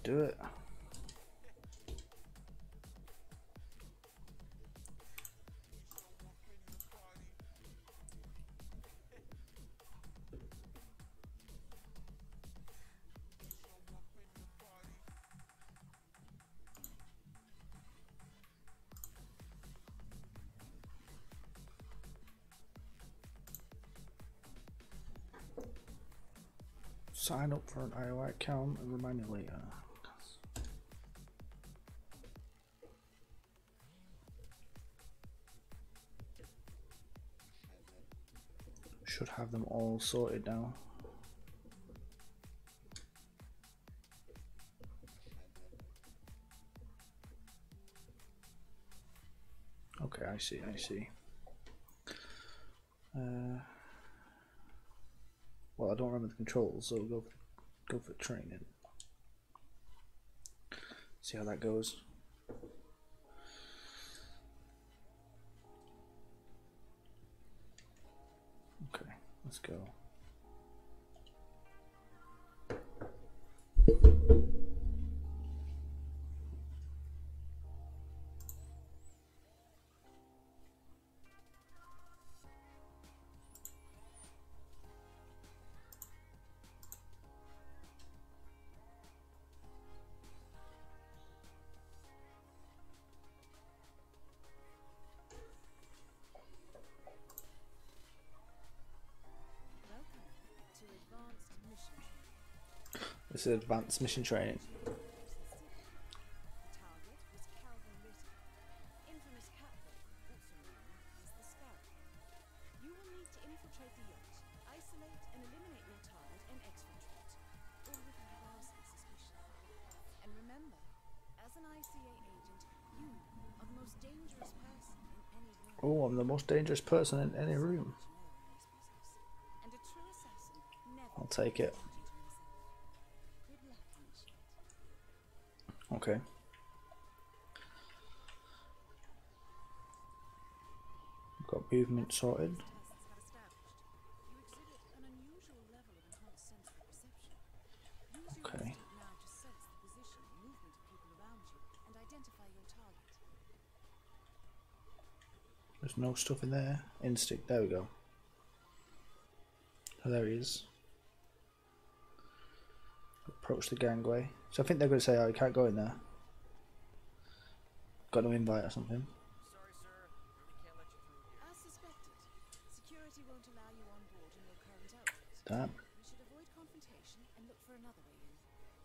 do it. Sign up for an IOI account and remind me later. Should have them all sorted now. Okay, I see, I see. Well, I don't remember the controls, so go for training. See how that goes. Okay, let's go. This is advanced mission training. Oh, I'm the most dangerous person in any room. I'll take it. Okay. Got movement sorted. Okay. There's no stuff in there. Instinct, there we go. Oh, there he is. Approach the gangway. So I think they're going to say, oh, you can't go in there. Got no invite or something. Sorry, sir. We can't let you through here. As suspected, security won't allow you on board in your current outfit. Damn. We should avoid confrontation and look for another way in.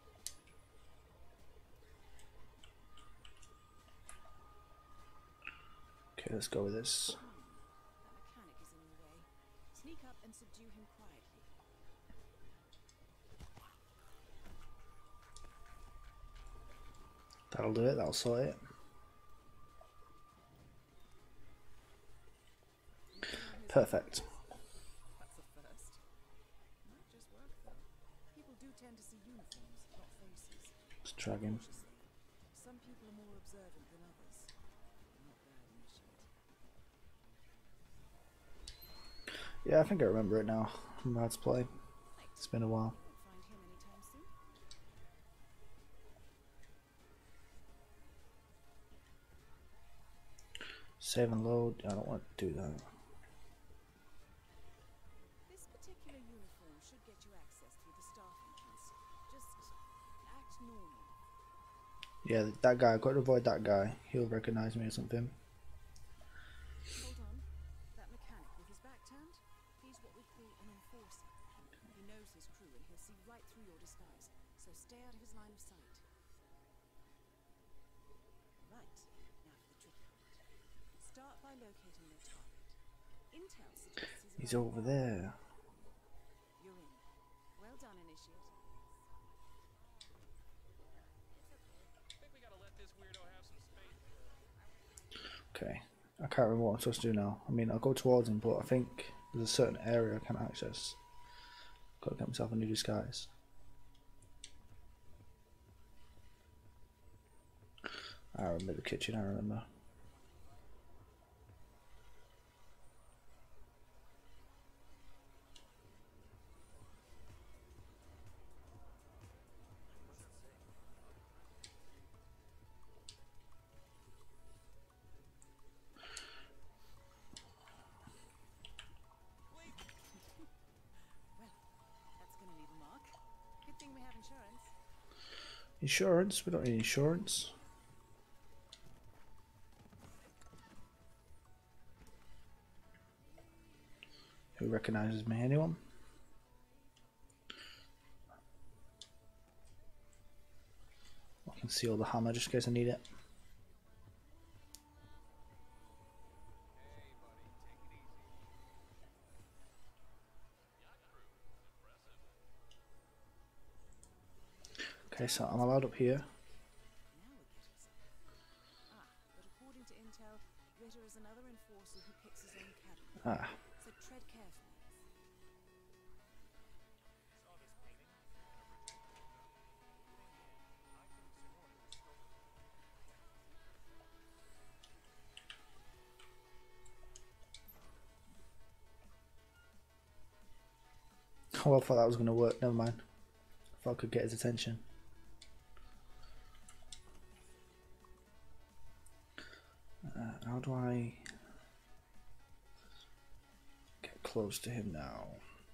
Okay, let's go with this. That mechanic is in your way. Sneak up and subdue him quietly. That'll do it, that'll sort it. Perfect. That's a first. Might just work though. People do tend to see uniforms, not faces. Let's drag him. Some people are more observant than others. Not bad, initiate. Yeah, I think I remember it now. I'm about to play. It's been a while. Won't find him anytime soon. Save and load. I don't want to do that. This particular uniform should get you access through the staff entrance. Just act normal. Yeah, that guy. I've got to avoid that guy. He'll recognize me or something. Hold on. That mechanic with his back turned? He's what we call an enforcer. He knows his crew and he'll see right through your disguise. So stay out of his line of sight. Right. Now for the tricky part. Start by locating your target. Intel suggests He's about over there. You're in. Well done, Initiate. Okay. I can't remember what I'm supposed to do now. I mean, I'll go towards him, but I think there's a certain area I can't access. Got to get myself a new disguise. I remember the kitchen, I remember. Insurance? We don't need insurance. Who recognises me? Anyone? I can see all the hammer just in case I need it. Okay, so I'm allowed up here. Now we're getting somewhere. But according to intel, Ritter is another enforcer who picks his own cabinet. So tread carefully. Oh, I thought that was going to work. Never mind. I thought I could get his attention. How do I get close to him now?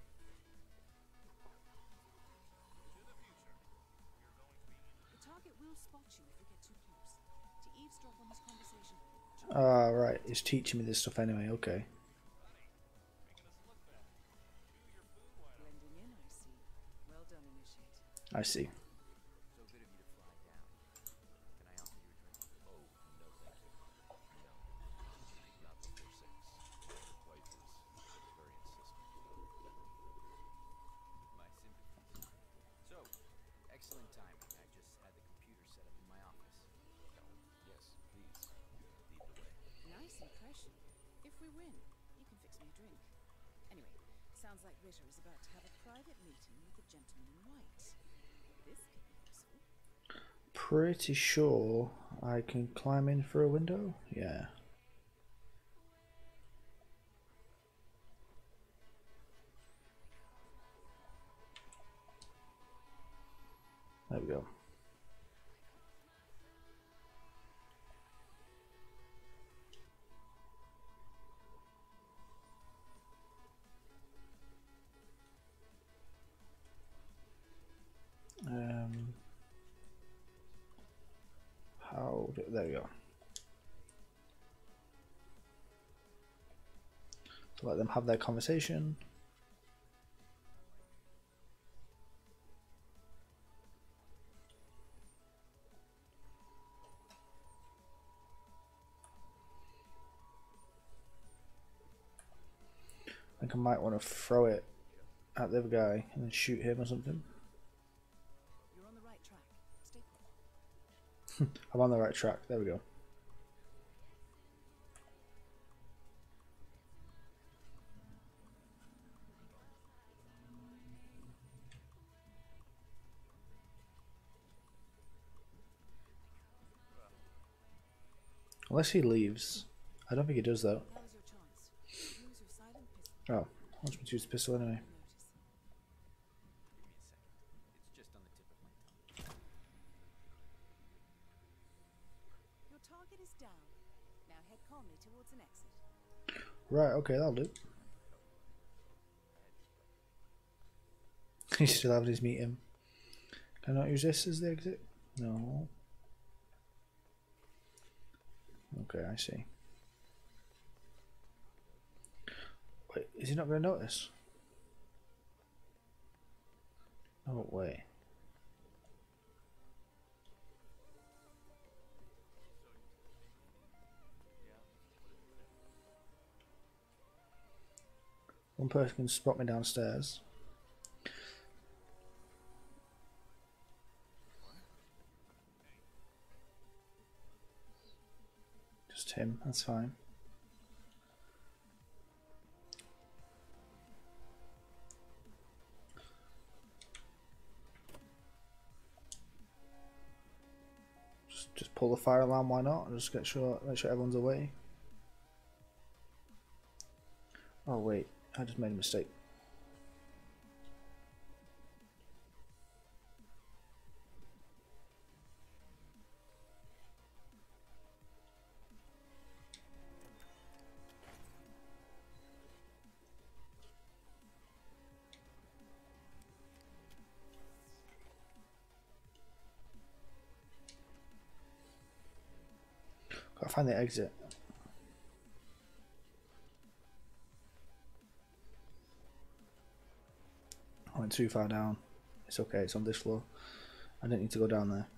The target will spot you if you get too close. To eavesdrop on his conversation. Right. He's teaching me this stuff anyway. Okay. Blending in, I see. Well done, Initiate. I see. So good of you to fly down. Can I offer you a drink? Oh, no thank you. No. Not before 6. The wife is very insistent. My sympathies. So, excellent timing. I just had the computer set up in my office. Oh, yes, please. Lead the way. Nice impression. If we win, you can fix me a drink. Anyway, sounds like Ritter is about to have a private meeting with the gentleman in white. This could be useful. Pretty sure I can climb in through a window. Yeah. There we go. There we go. So let them have their conversation. I think I might want to throw it at the other guy and then shoot him or something. You're on the right track. Stay put. I'm on the right track. There we go. Unless he leaves. I don't think he does though. That was your chance. Use your silent pistol. Oh, I was going to use the pistol anyway. Notice. Give me a second. It's just on the tip of my tongue. Your target is down. Now head calmly towards an exit. Right, okay, that'll do. He's still having his meeting. Can I not use this as the exit? No. Okay, I see. Wait, is he not going to notice? No way. One person can spot me downstairs. Just him, that's fine. Just pull the fire alarm, why not? Just make sure everyone's away. Oh wait, I just made a mistake. Gotta find the exit. I went too far down. It's okay, it's on this floor. I didn't need to go down there.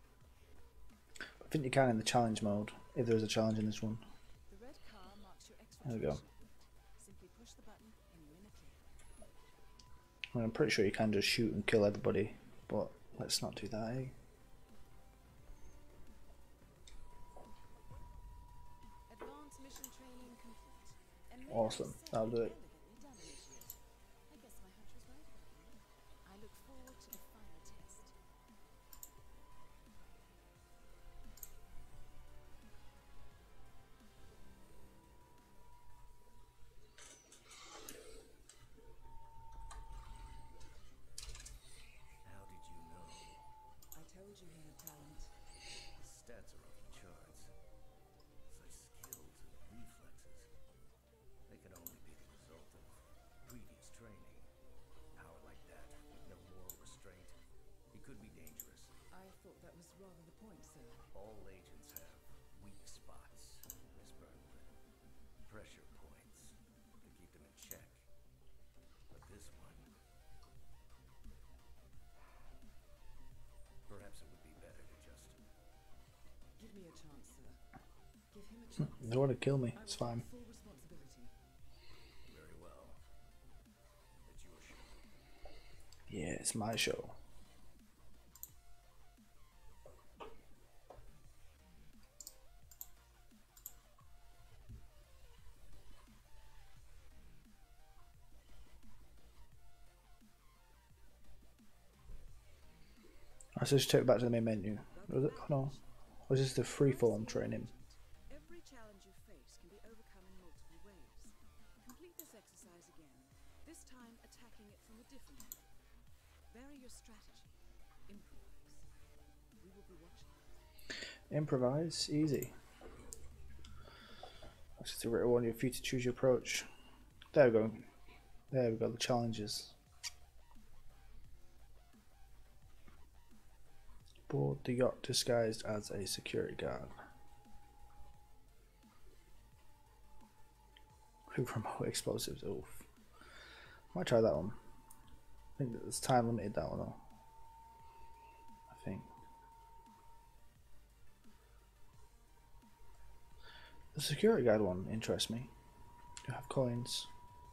I think you can in the challenge mode, if there is a challenge in this one. The red car marks your There we go. Simply push the button and you're in the clear. I'm pretty sure you can just shoot and kill everybody, but let's not do that, eh? Advanced mission training complete. And maybe Awesome, that'll do it. elegantly done, initiate. I guess my hunch was right about you. I look forward to the final test. How did you know? I told you he had talent. The stats are off the charts. Such skills and reflexes. They can only be the result of previous training. Power like that, with no moral restraint. He could be dangerous. I thought that was rather the point, sir. All agents have weak spots, Miss Burnwood. Pressure points to keep them in check. But this one... Perhaps it would be better to just... Give me a chance, sir. Give him a chance. They want to kill me, I it's will fine. take full responsibility. Very well. It's your show. Yeah, it's my show. I just take it back to the main menu. Was it? Oh, no. Was this the freeform training? Every challenge you face can be overcome in multiple ways. Complete this exercise again, this time attacking it from a different angle. Vary your strategy. Improvise. We will be watching. Improvise, easy. That's just a written one for you to choose your approach. There we go. There we go, the challenges. Board the yacht disguised as a security guard. Who promote explosives? Oof. Might try that one. I think it's time limited, that one though. I think. The security guard one interests me. You have coins.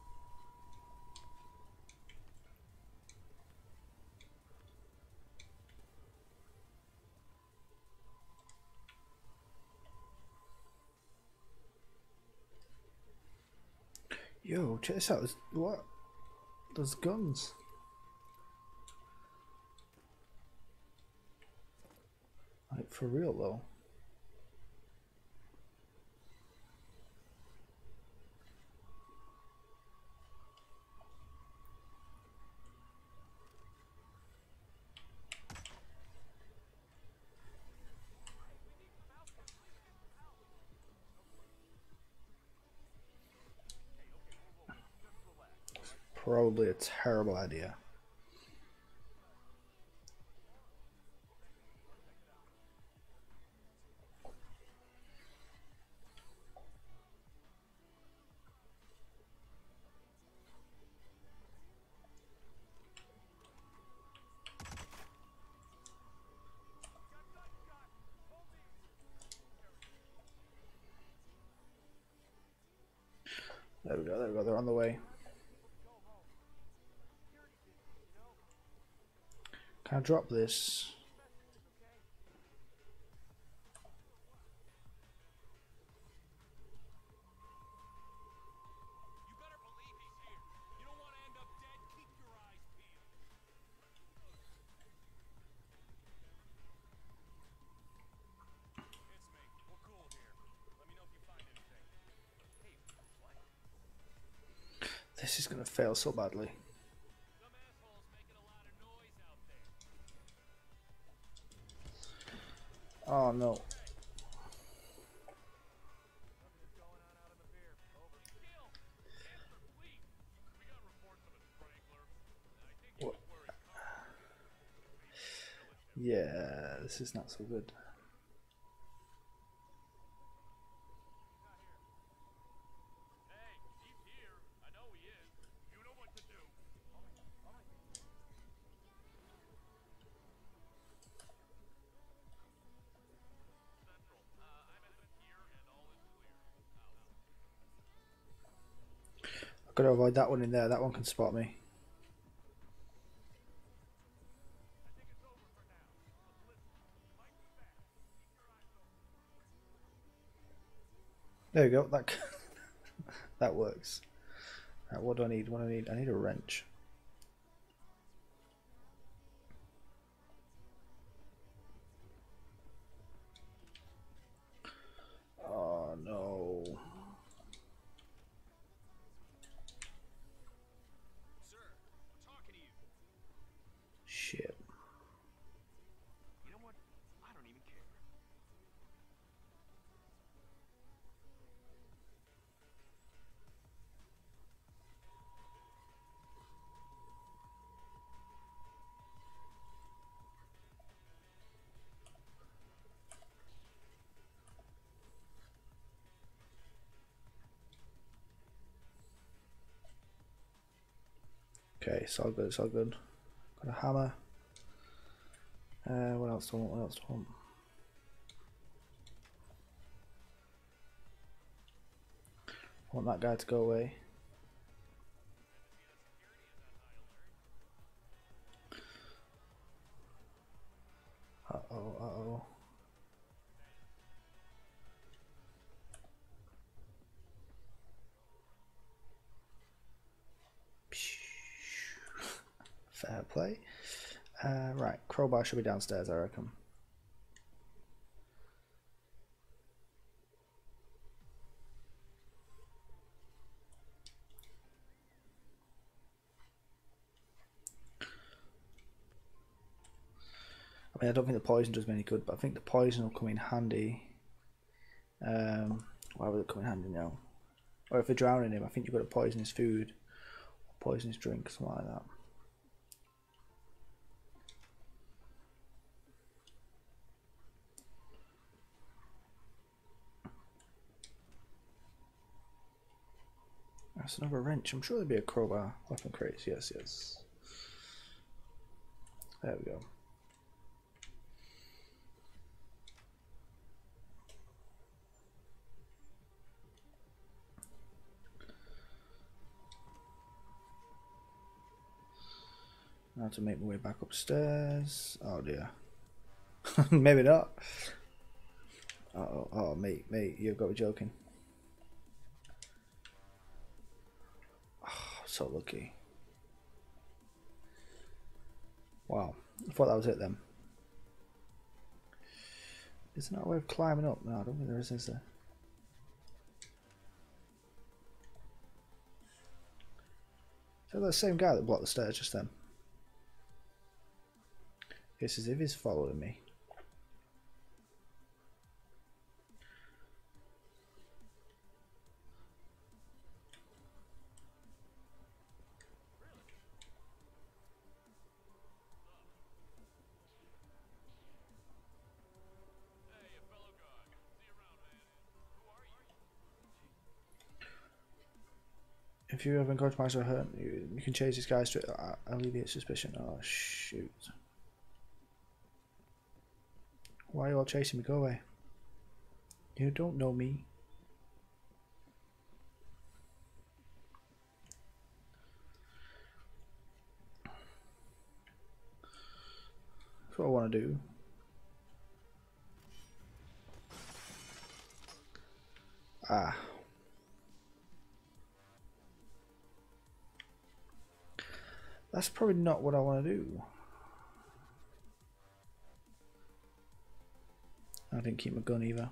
Yo, check this out. What? There's guns. Like, for real though. Probably a terrible idea. There we go, they're on the way. Can I drop this? You better believe he's here. You don't want to end up dead. Keep your eyes peeled. It's me. We're cool here. Let me know if you find anything. Hey, what? This is gonna fail so badly. Some asshole's making a lot of noise out there. Oh no. Nothing is going on out in the beer. Over. Still. Answer, please. We got reports of a strangler. I think he What? was worried. Yeah, this is not so good. Gotta avoid that one in there. That one can spot me. There you go. That that works. Right, what do I need? What do I need? I need a wrench. Oh no. Sir, I'm talking to you. Shit. You know what? I don't even care. Okay, it's all good. It's all good. Got a hammer. What else do I want? What else do I want? I want that guy to go away. Uh-oh, uh-oh. Fair play. Right, crowbar should be downstairs, I reckon. I mean, I don't think the poison does me any good, but I think the poison will come in handy. Why would it come in handy now? Or if they're drowning him, I think you've got to poison his food, or poison his drink, something like that. That's another wrench. I'm sure there'd be a crowbar. Weapon crates, yes, yes. There we go. Now to make my way back upstairs. Oh dear. Maybe not. Oh, mate, you've got to be joking. Oh, so lucky. Wow, I thought that was it then. Isn't that a way of climbing up? No, I don't think there is there? Is that the same guy that blocked the stairs just then? It's as if he's following me. Hey, a fellow guy. See you around, man. Who are you? If you ever encourage myself to hurt, you can chase these guys to alleviate suspicion. Oh shoot. Why are you all chasing me? Go away. You don't know me. That's what I want to do. Ah. That's probably not what I want to do. I didn't keep my gun either.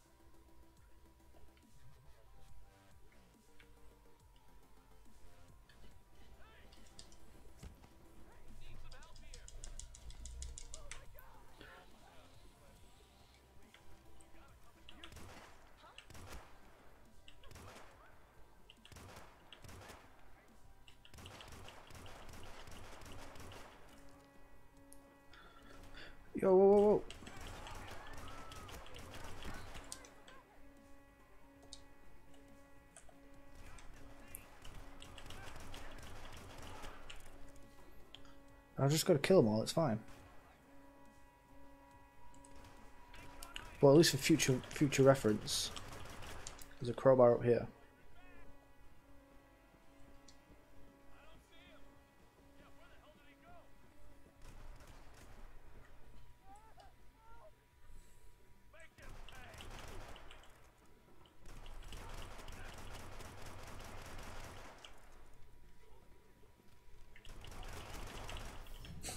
Yo, whoa, whoa, whoa. I've just got to kill them all, it's fine. Well, at least for future reference, there's a crowbar up here.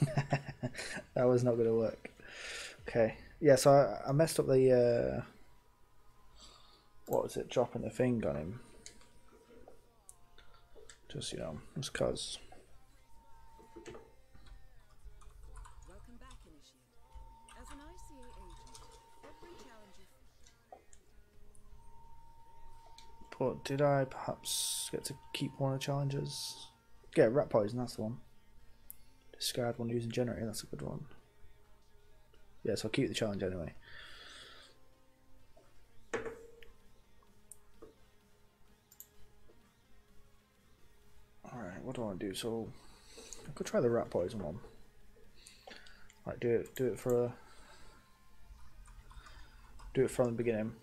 That was not going to work. Okay. Yeah, so I messed up the what was it? Dropping the thing on him. Just just cause. Welcome back, Initiate. As an ICA agent, every challenge you But did I perhaps get to keep one of the challenges? Yeah, rat poison. That's the one. Discard one using generator. That's a good one. Yeah, so I'll keep the challenge anyway. Alright, what do I want to do? So I could try the rat poison one. Right, do it from the beginning.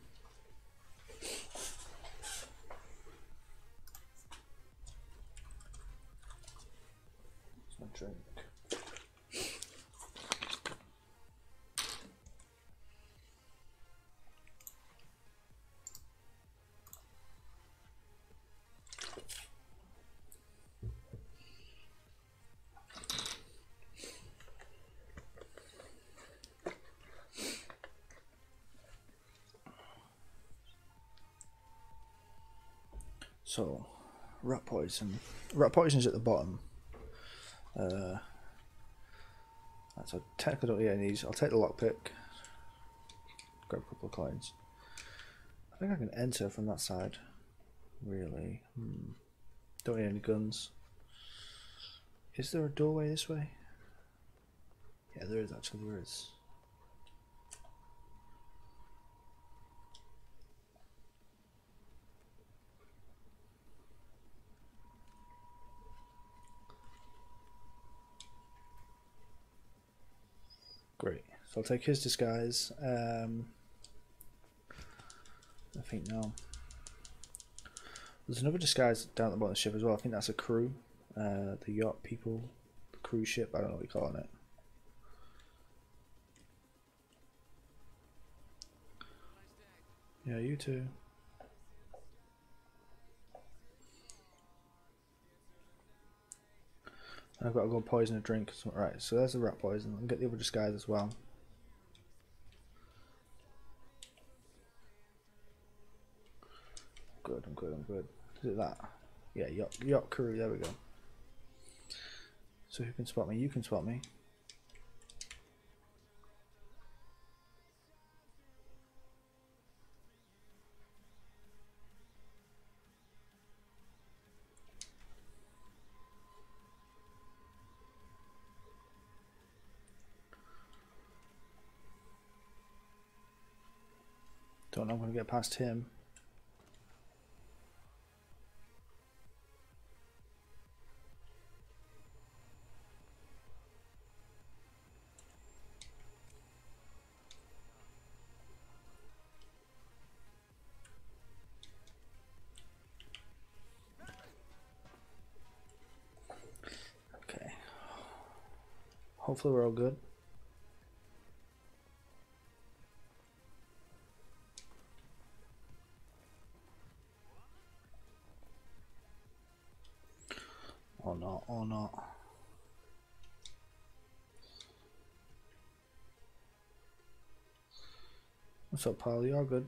It's my drink. So, rat poison. Rat poison's at the bottom. So technically don't need any of these. I'll take the lockpick. Grab a couple of coins. I think I can enter from that side. Really? Don't need any guns. Is there a doorway this way? Yeah, there is actually. There is. Great. So I'll take his disguise. I think no. There's another disguise down at the bottom of the ship as well. I think that's a crew. The yacht people. The cruise ship. I don't know what you're calling it. Yeah, you too. I've got to go poison a drink. Right, so there's the rat poison. I'll get the other disguise as well. Good, I'm good, I'm good. Is it that? Yeah, yacht crew, there we go. So who can spot me? You can spot me. Don't know if I'm going to get past him. Okay. Hopefully we're all good. Or not, or not. What's up, pal? You are good.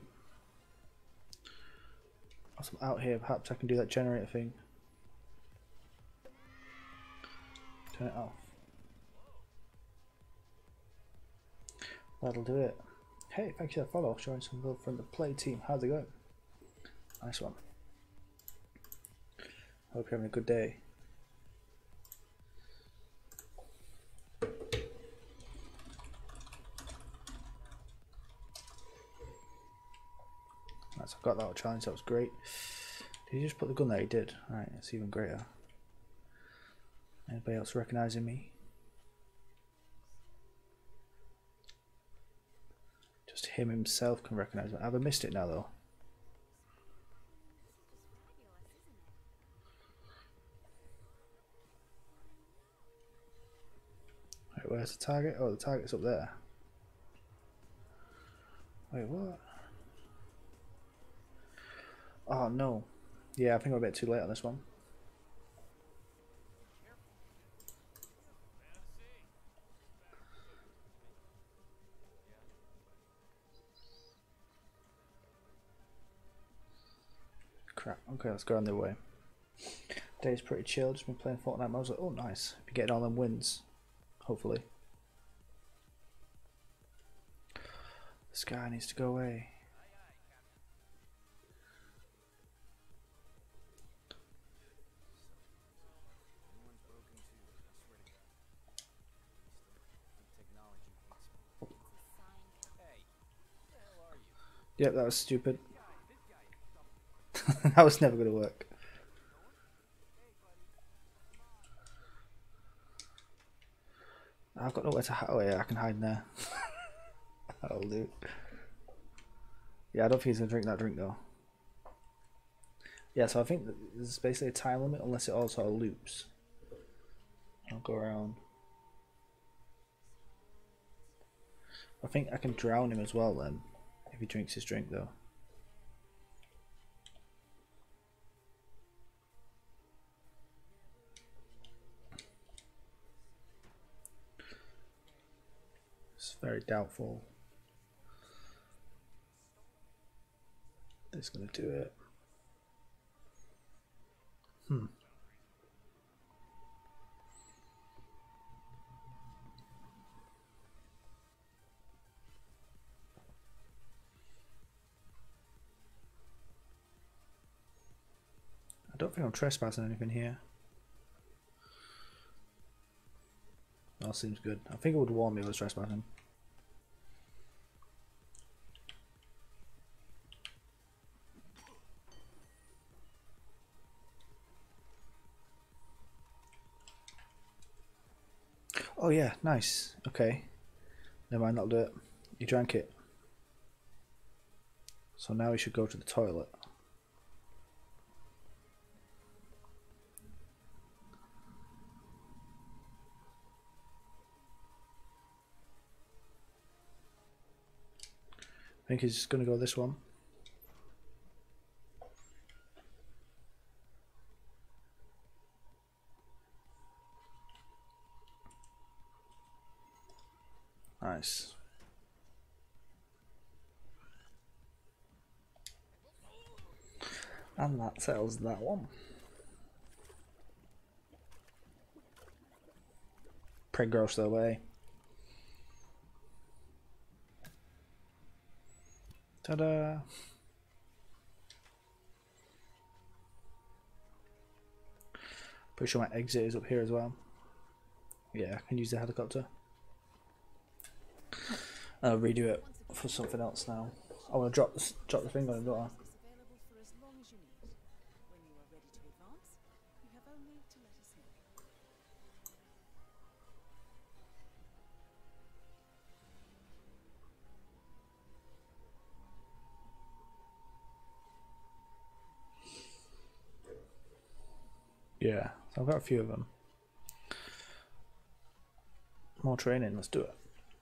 Whilst I'm out here, perhaps I can do that generator thing. Turn it off. That'll do it. Hey, thank you for the follow. Showing some love from the play team. How's it going? Nice one. Hope you're having a good day. Right, so I've got that challenge, that was great. Did you just put the gun there? He did. Alright, that's even greater. Anybody else recognizing me? Just him himself can recognize me. Have I missed it now though? Right, where's the target? Oh, the target's up there. Wait, what? Oh no. Yeah, I think I'm a bit too late on this one. Right, okay, let's go on the way. Day's pretty chill, just been playing Fortnite. I was like, oh nice, be getting all them wins, hopefully. This guy needs to go away. Yep, that was stupid. That was never going to work. I've got nowhere to hide. Oh yeah, I can hide in there. That'll do. Yeah, I don't think he's going to drink that drink though. Yeah, so I think there's basically a time limit unless it also loops. I'll go around. I think I can drown him as well then, if he drinks his drink though. It's very doubtful. It's going to do it. I don't think I'm trespassing anything here. That seems good. I think it would warn me if I was trespassing. Oh yeah, nice. Okay. Never mind, that'll do it. He drank it. So now we should go to the toilet. I think he's just going to go this one. Nice. And that settles that one. Pretty gross their way. Ta-da! Pretty sure my exit is up here as well. Yeah, I can use the helicopter. I'll redo it for something else now. I want to drop the thing on him, don't I? Is available for as long as you need. When you are ready to advance, you have only to let us know. Yeah, so I've got a few of them. More training, let's do it.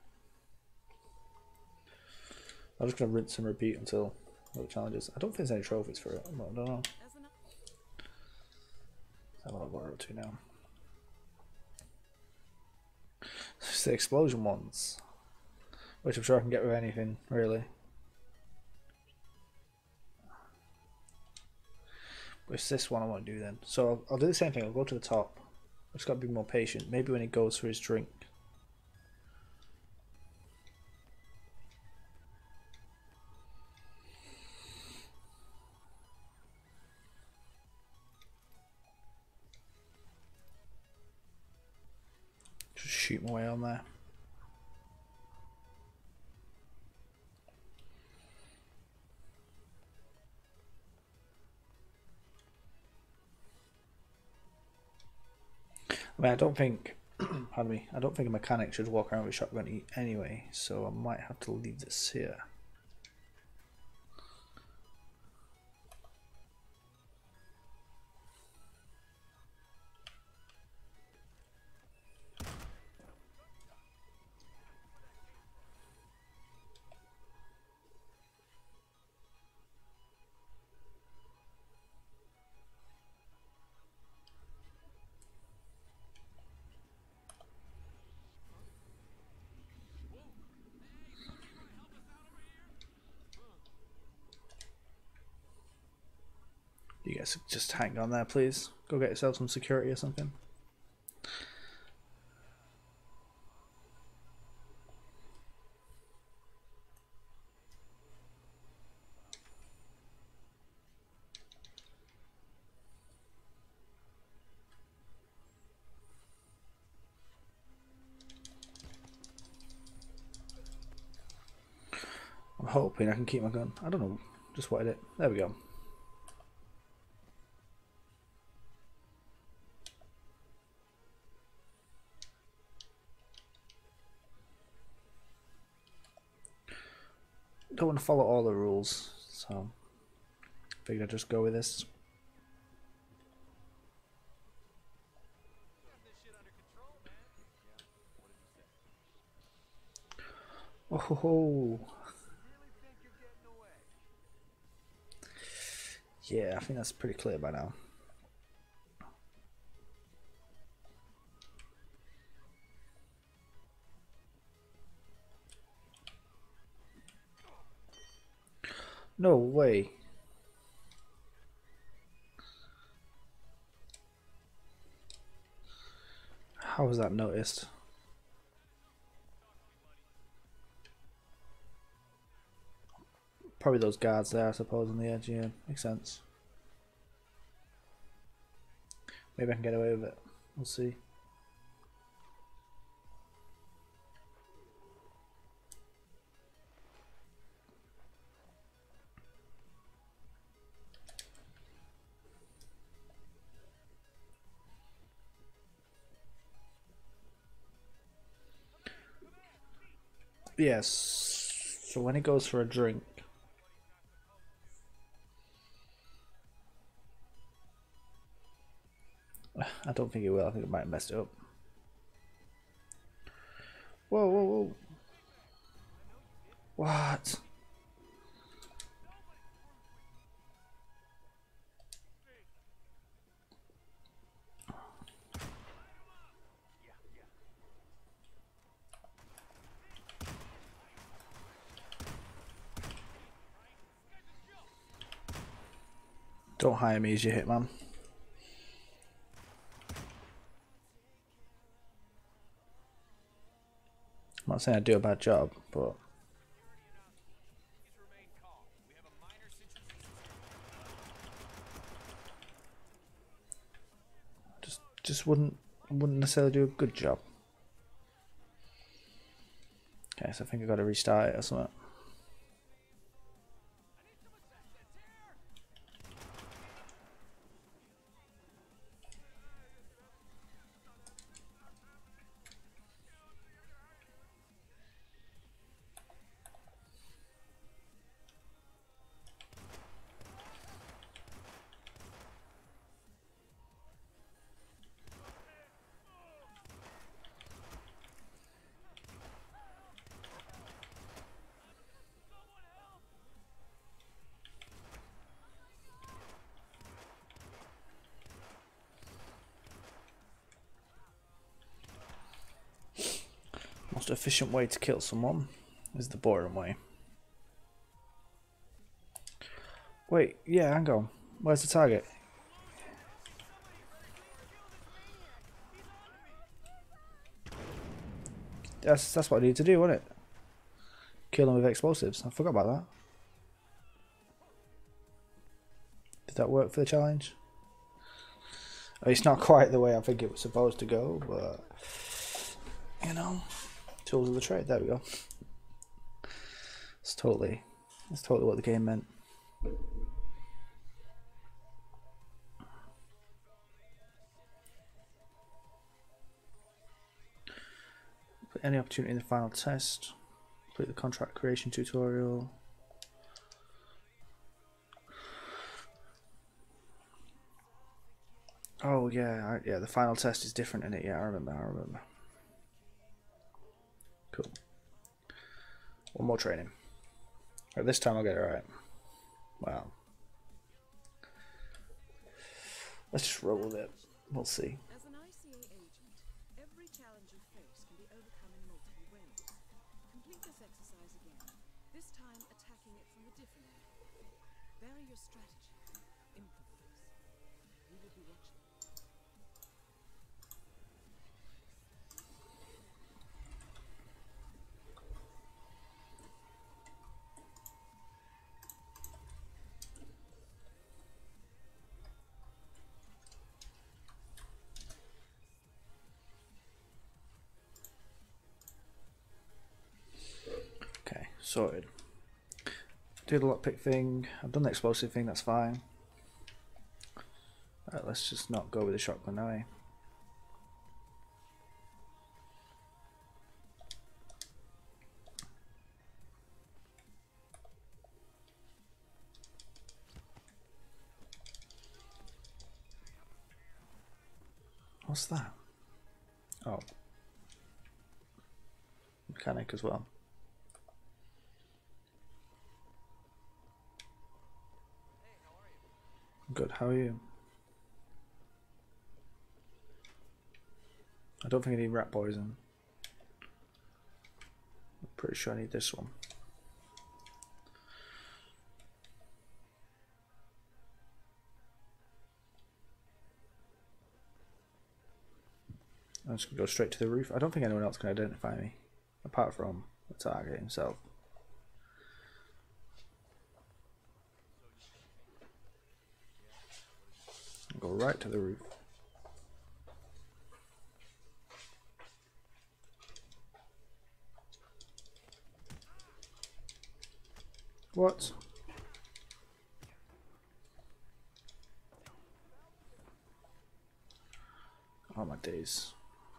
I'm just going to rinse and repeat until the challenges. I don't think there's any trophies for it. I don't know. I don't know what we're up to now. It's the explosion ones, which I'm sure I can get with anything, really. But it's this one I want to do then. So I'll do the same thing. I'll go to the top. I've just got to be more patient. Maybe when he goes for his drink. Just shoot my way on there. I mean, I don't think, pardon me, I don't think a mechanic should walk around with a shotgun anyway, so I might have to leave this here. You guys just hang on there, please. Go get yourself some security or something. I'm hoping I can keep my gun. I don't know. Just wanted it. There we go. Don't want to follow all the rules, so figured I'd just go with this. Oh ho ho. Yeah, I think that's pretty clear by now. No way. How was that noticed? Probably those guards there, I suppose, on the edge. Yeah, makes sense. Maybe I can get away with it. We'll see. Yes. So when he goes for a drink, I don't think he will. I think it might have messed it up. Whoa, whoa, whoa. What? Don't hire me as your hitman. I'm not saying I do a bad job, but just wouldn't necessarily do a good job. Okay, so I think I got to restart it or something. Most efficient way to kill someone is the boring way. Wait, yeah, hang on. Where's the target? That's what I need to do, wasn't it? Kill them with explosives. I forgot about that. Did that work for the challenge? I mean, it's not quite the way I think it was supposed to go, but you know, tools of the trade. There we go. It's totally what the game meant. Put any opportunity in the final test. Complete the contract creation tutorial. Oh yeah, yeah. The final test is different in it. Yeah, I remember. Cool. One more training. Right, this time I'll get it right. Wow. Let's just roll with it. We'll see. As an ICA agent, every challenge you face can be overcome in multiple ways. Complete this exercise again, this time attacking it from a different angle. Vary your strategy. Improvise. Sorted. Do the lockpick thing. I've done the explosive thing, that's fine. Alright, let's just not go with the shotgun now, eh? What's that? Oh. Mechanic as well. Good, how are you? I don't think I need rat poison. I'm pretty sure I need this one. I'm just going to go straight to the roof. I don't think anyone else can identify me, apart from the target himself. I'll go right to the roof. What? Oh my days.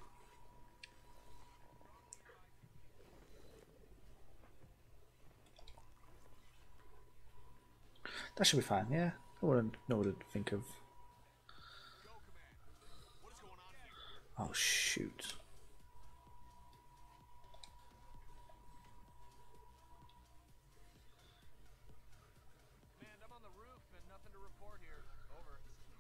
That should be fine, yeah. I wouldn't know what to think of. Oh shoot. Command, I'm on the roof and nothing to report here. Over.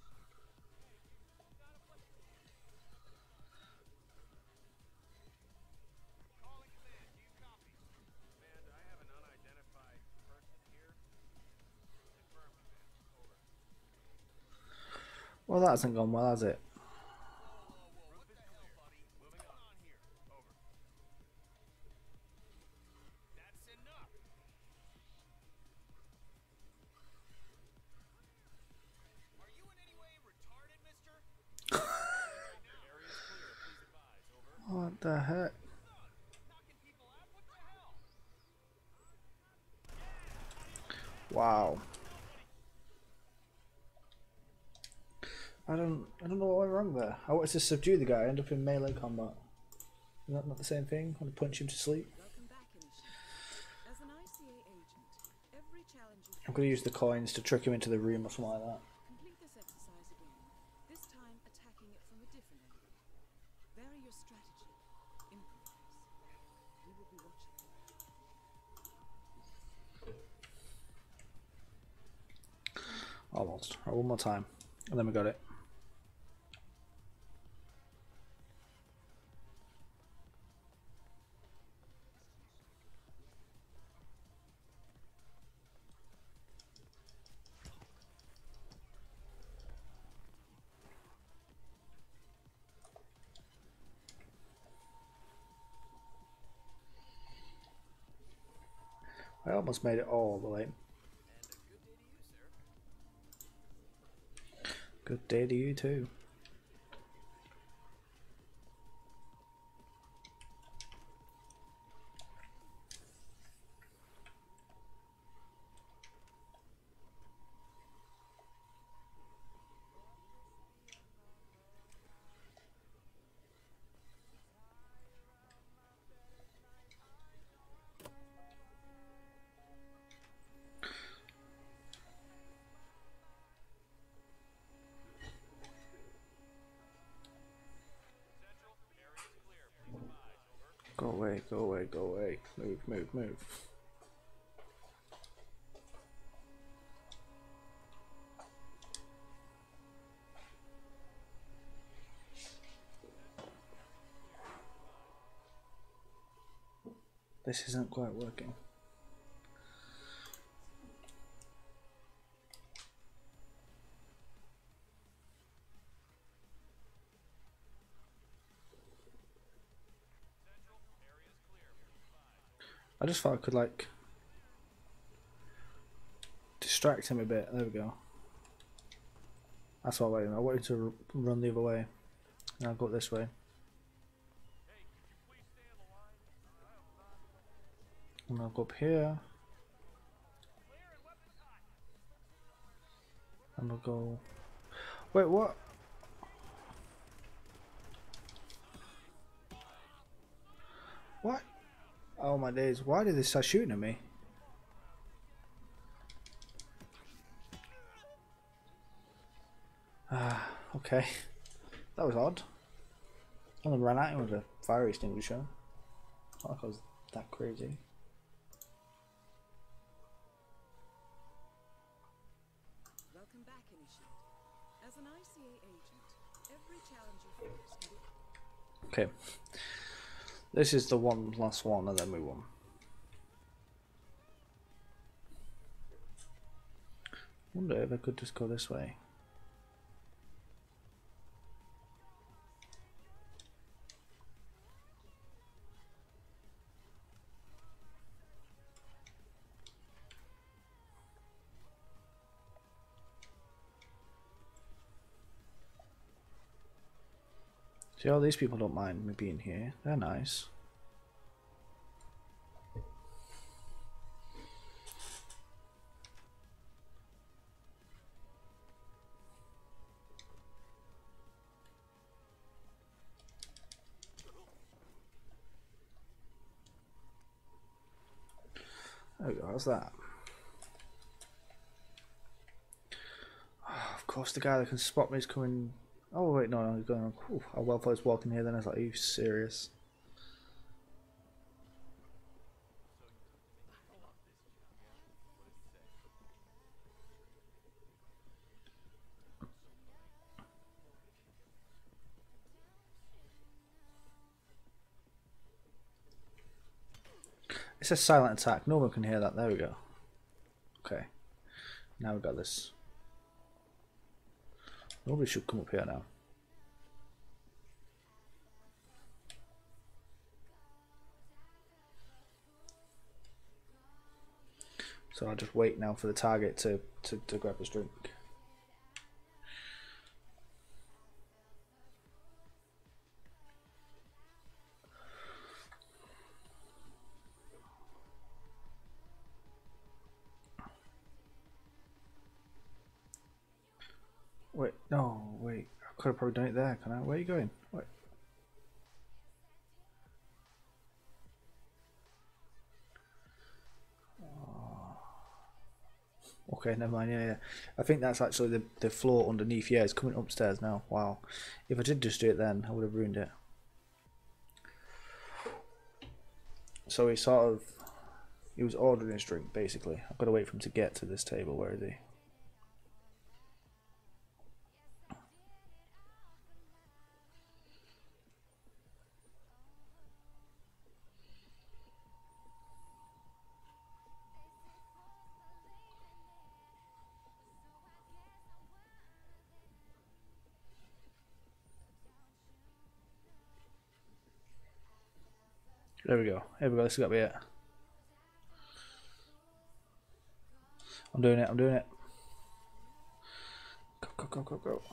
Calling command, do you copy? Command, I have an unidentified person here. Confirm, command. Over. Well, that hasn't gone well, has it? Whoa, what the hell, buddy? Moving on here. Over. That's enough. Are you in any way retarded, mister? Area is clear. Please advise. Over. What the heck? Knocking people out? What the hell? Wow. I don't know what went wrong there. I wanted to subdue the guy, end up in melee combat. Is that not the same thing? I want to punch him to sleep. Welcome back, Initiate. As an ICA agent, every challenge you I'm going to use the coins to trick him into the room or something like that. complete this exercise again. This time attacking it from a different angle. Vary your strategy. Improvise. We will be watching. Almost. Right, one more time. And then we got it. I almost made it all the way. Good day to you too. Central, area is clear. Please advise. Over. Go away, go away, go away. Move, move, move. This isn't quite working. Central, area is clear. Please advise. I just thought I could like distract him a bit. There we go. That's what I wanted. I wanted to run the other way. And I'll go this way. Hey, could you please stay on the line? I'm gonna go up here. And we'll go. Wait, what? What? Oh my days! Why did they start shooting at me? Ah, okay. That was odd. And then ran at him with a fire extinguisher. Not like I was that crazy. Welcome back, Initiate. As an ICA agent, every challenge you face can be Okay. This is the last one, and then we won. Wonder if I could just go this way. See, all these people don't mind me being here. They're nice. There we go, how's that? Oh, of course, the guy that can spot me is coming. Oh, wait, no, he's going. Ooh, I well thought he was walking here then. I was like, are you serious? It says silent attack. No one can hear that. There we go. Okay. Now we've got this. Nobody should come up here now. So I'll just wait now for the target to grab his drink. Wait, no, wait. I could have probably done it there, can I? Where are you going? Wait. Okay, never mind. Yeah, yeah. I think that's actually the floor underneath. Yeah, it's coming upstairs now. Wow. If I did just do it then, I would have ruined it. So he was ordering his drink, basically. I've got to wait for him to get to this table. Where is he? There we go. Here we go. This has got to be it. I'm doing it. I'm doing it. Go, go, go, go, go.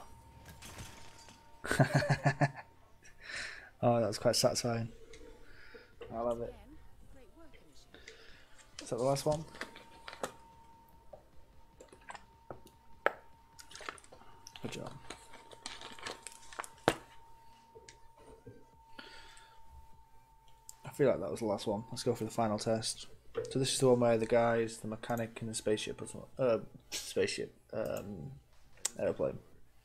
Oh, that was quite satisfying. I love it. again. Great work, Initiate. Is that the last one? Good job. I feel like that was the last one. Let's go for the final test. So this is the one where the guy is the mechanic in the spaceship or something. Airplane.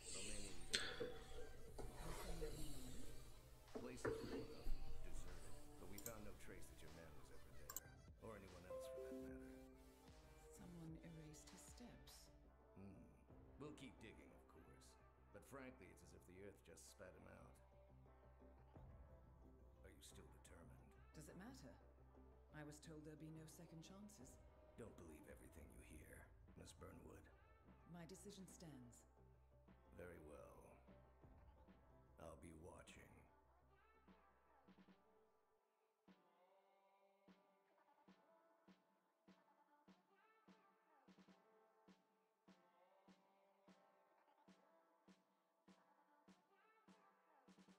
Place is cool enough, deserted, but we found no trace that your man was ever there, or anyone else for that matter. Someone erased his steps. We'll keep digging, of course, but frankly, it's as if the Earth just spat him out. Are you still determined? Does it matter? I was told there'd be no second chances. Don't believe everything you hear, Miss Burnwood. My decision stands. Very well. I'll be watching.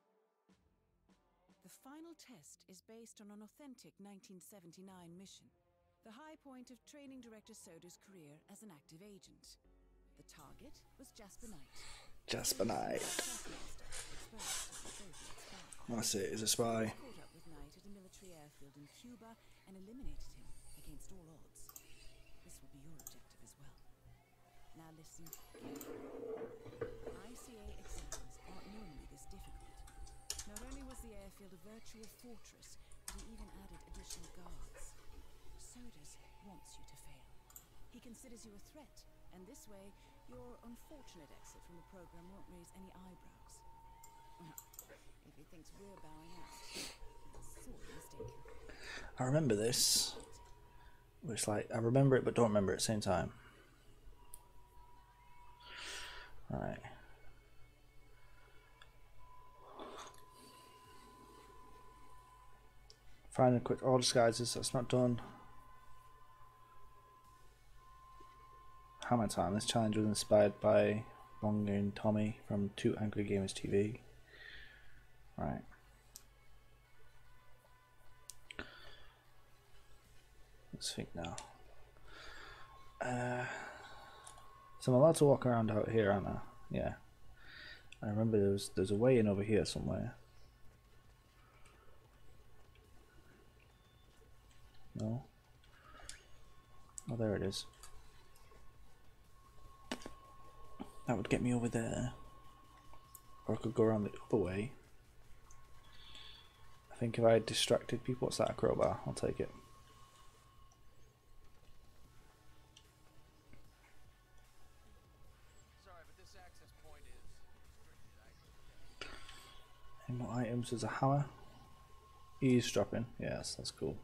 The final test is based on an authentic 1979 mission. The high point of training Director Soder's career as an active agent. The target was Jasper Knight. Jasper Knight. That's it, he's a spy. Caught up with Knight at a military airfield in Cuba and eliminated him against all odds. This will be your objective as well. Now listen carefully. ICA exams aren't normally this difficult. Not only was the airfield a virtual fortress, but he even added additional guards. Soders wants you to fail. He considers you a threat, and this way, your unfortunate exit from the program won't raise any eyebrows. Well, if he thinks we're bowing out, he's sorely mistaken. I remember this. It's like, I remember it but don't remember it at the same time. Right. Find a quick all disguises, that's not done. Hammer Time. This challenge was inspired by Bonga and Tommy from Two Angry Gamers TV. Right. Let's think now. So I'm allowed to walk around out here, aren't I? Yeah. I remember there's a way in over here somewhere. No. Oh, there it is. That would get me over there. Or I could go around the other way. I think if I had distracted people, what's that, a crowbar? I'll take it. Sorry, but this access point is restricted. Any more items? There's a hammer. Eavesdropping. Yes, that's cool.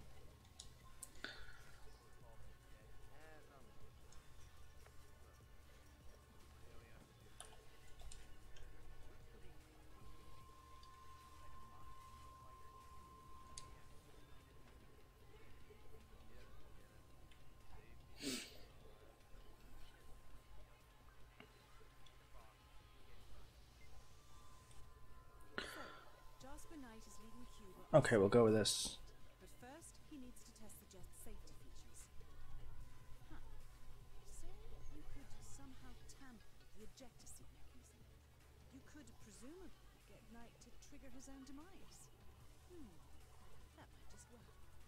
Jasper Knight is leaving Cuba. Okay, we'll go with this. But first, he needs to test the jet's safety features. Huh. Say you could somehow tamper with the ejector seat mechanism. You could presumably get Knight to trigger his own demise. That might just work.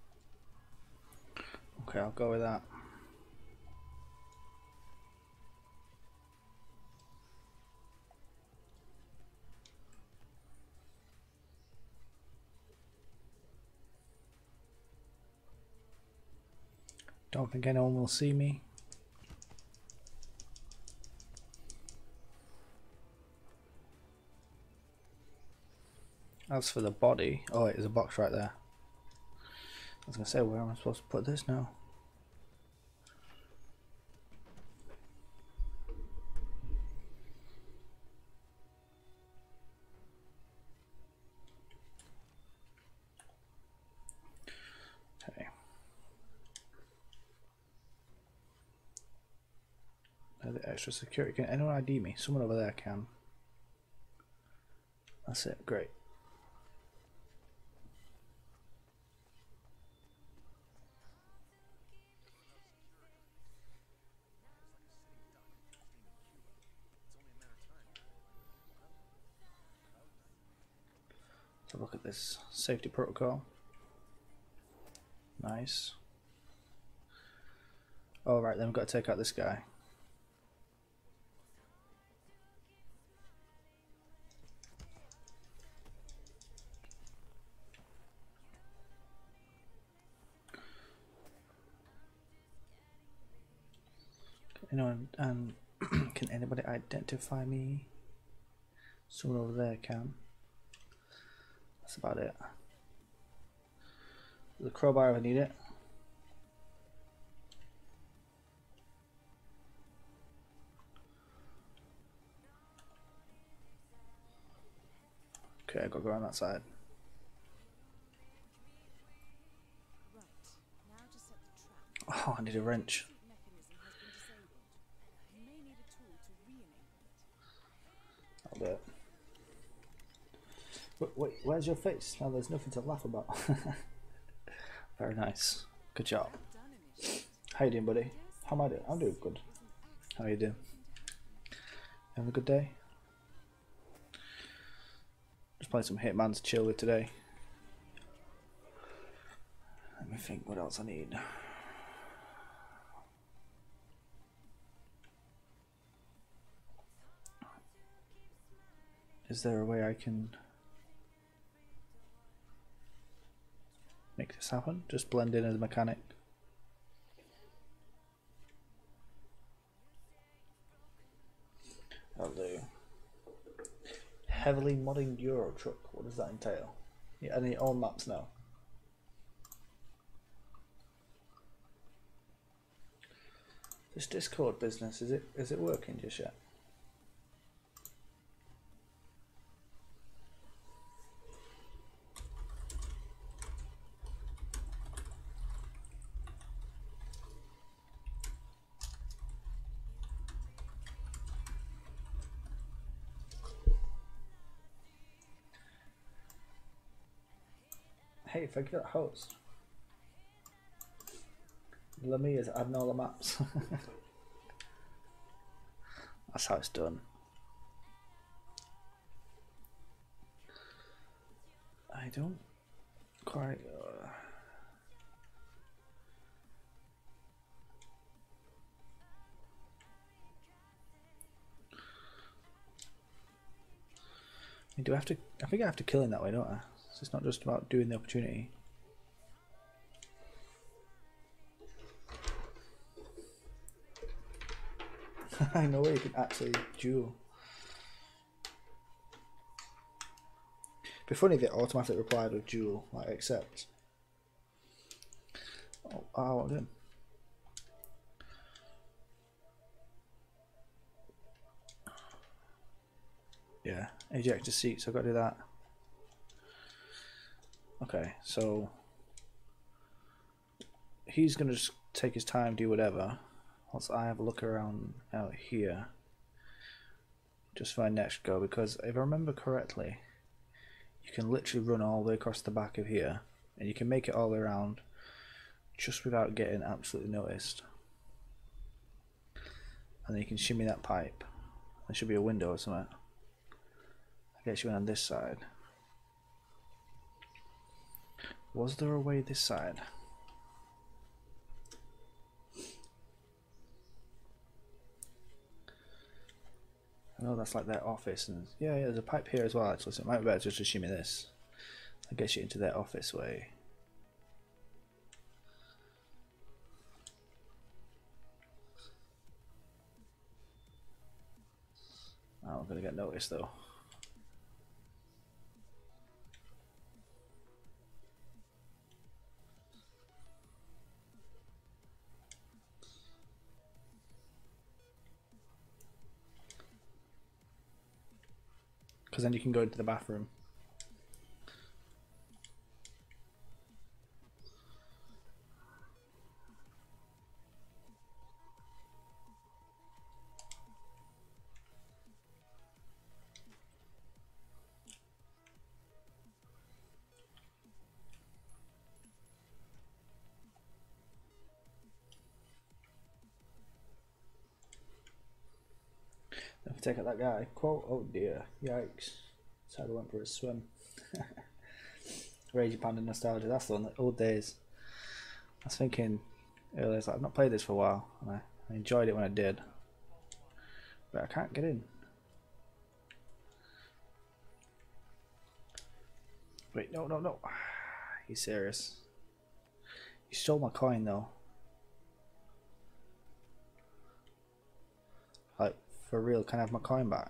Okay, I'll go with that. Don't think anyone will see me. As for the body, oh wait, there's a box right there. I was gonna say, where am I supposed to put this now? Okay. The extra security. Can anyone ID me? Someone over there can. That's it. Great. So look at this safety protocol. Nice. All right, then we've got to take out this guy. Anyone, can anybody identify me? Someone over there can. That's about it. The crowbar if I need it. Okay, I gotta go around that side. Right. Now to set the trap. Oh, I need a wrench. The mechanism has been disabled. You may need a tool to re-enable it. I'll do it. Wait, where's your face? Now there's nothing to laugh about. Very nice. Good job. Done initially. How you doing, buddy? How am I doing? I'm doing good. How you doing? Having a good day? Just playing some Hitman to chill with today. Let me think what else I need. Is there a way I can make this happen? Just blend in as a mechanic. I'll do. Heavily modding Euro Truck. What does that entail? Yeah, any all maps now. This Discord business, is it working just yet? Hey, thank you for that host. Lemmy is adding all the maps. That's how it's done. I don't quite. Do I have to? I think I have to kill him that way, don't I? So it's not just about doing the opportunity. I know where you can actually duel. It'd be funny if it automatically replied with duel, like accept. Oh, I want him. Yeah, eject a seat, so I've got to do that. Okay, so he's gonna just take his time, do whatever. Once I have a look around out here, just find next go, because if I remember correctly, you can literally run all the way across the back of here, and you can make it all the way around just without getting absolutely noticed. And then you can shimmy that pipe. There should be a window or something. I guess you went on this side. Was there a way this side? I know that's like their office, and yeah, there's a pipe here as well actually, so it might be better just to shimmy this. I guess you into their office way. Oh, I'm gonna get noticed though. Because then you can go into the bathroom. Don't take out that guy. Quote, oh dear, yikes. Sad went for a swim. Raging Panda nostalgia, that's the one, the old days. I was thinking earlier, like, I've not played this for a while, and I enjoyed it when I did. But I can't get in. Wait, no, no, no. He's serious. You stole my coin though. Like, for real, can I have my coin back?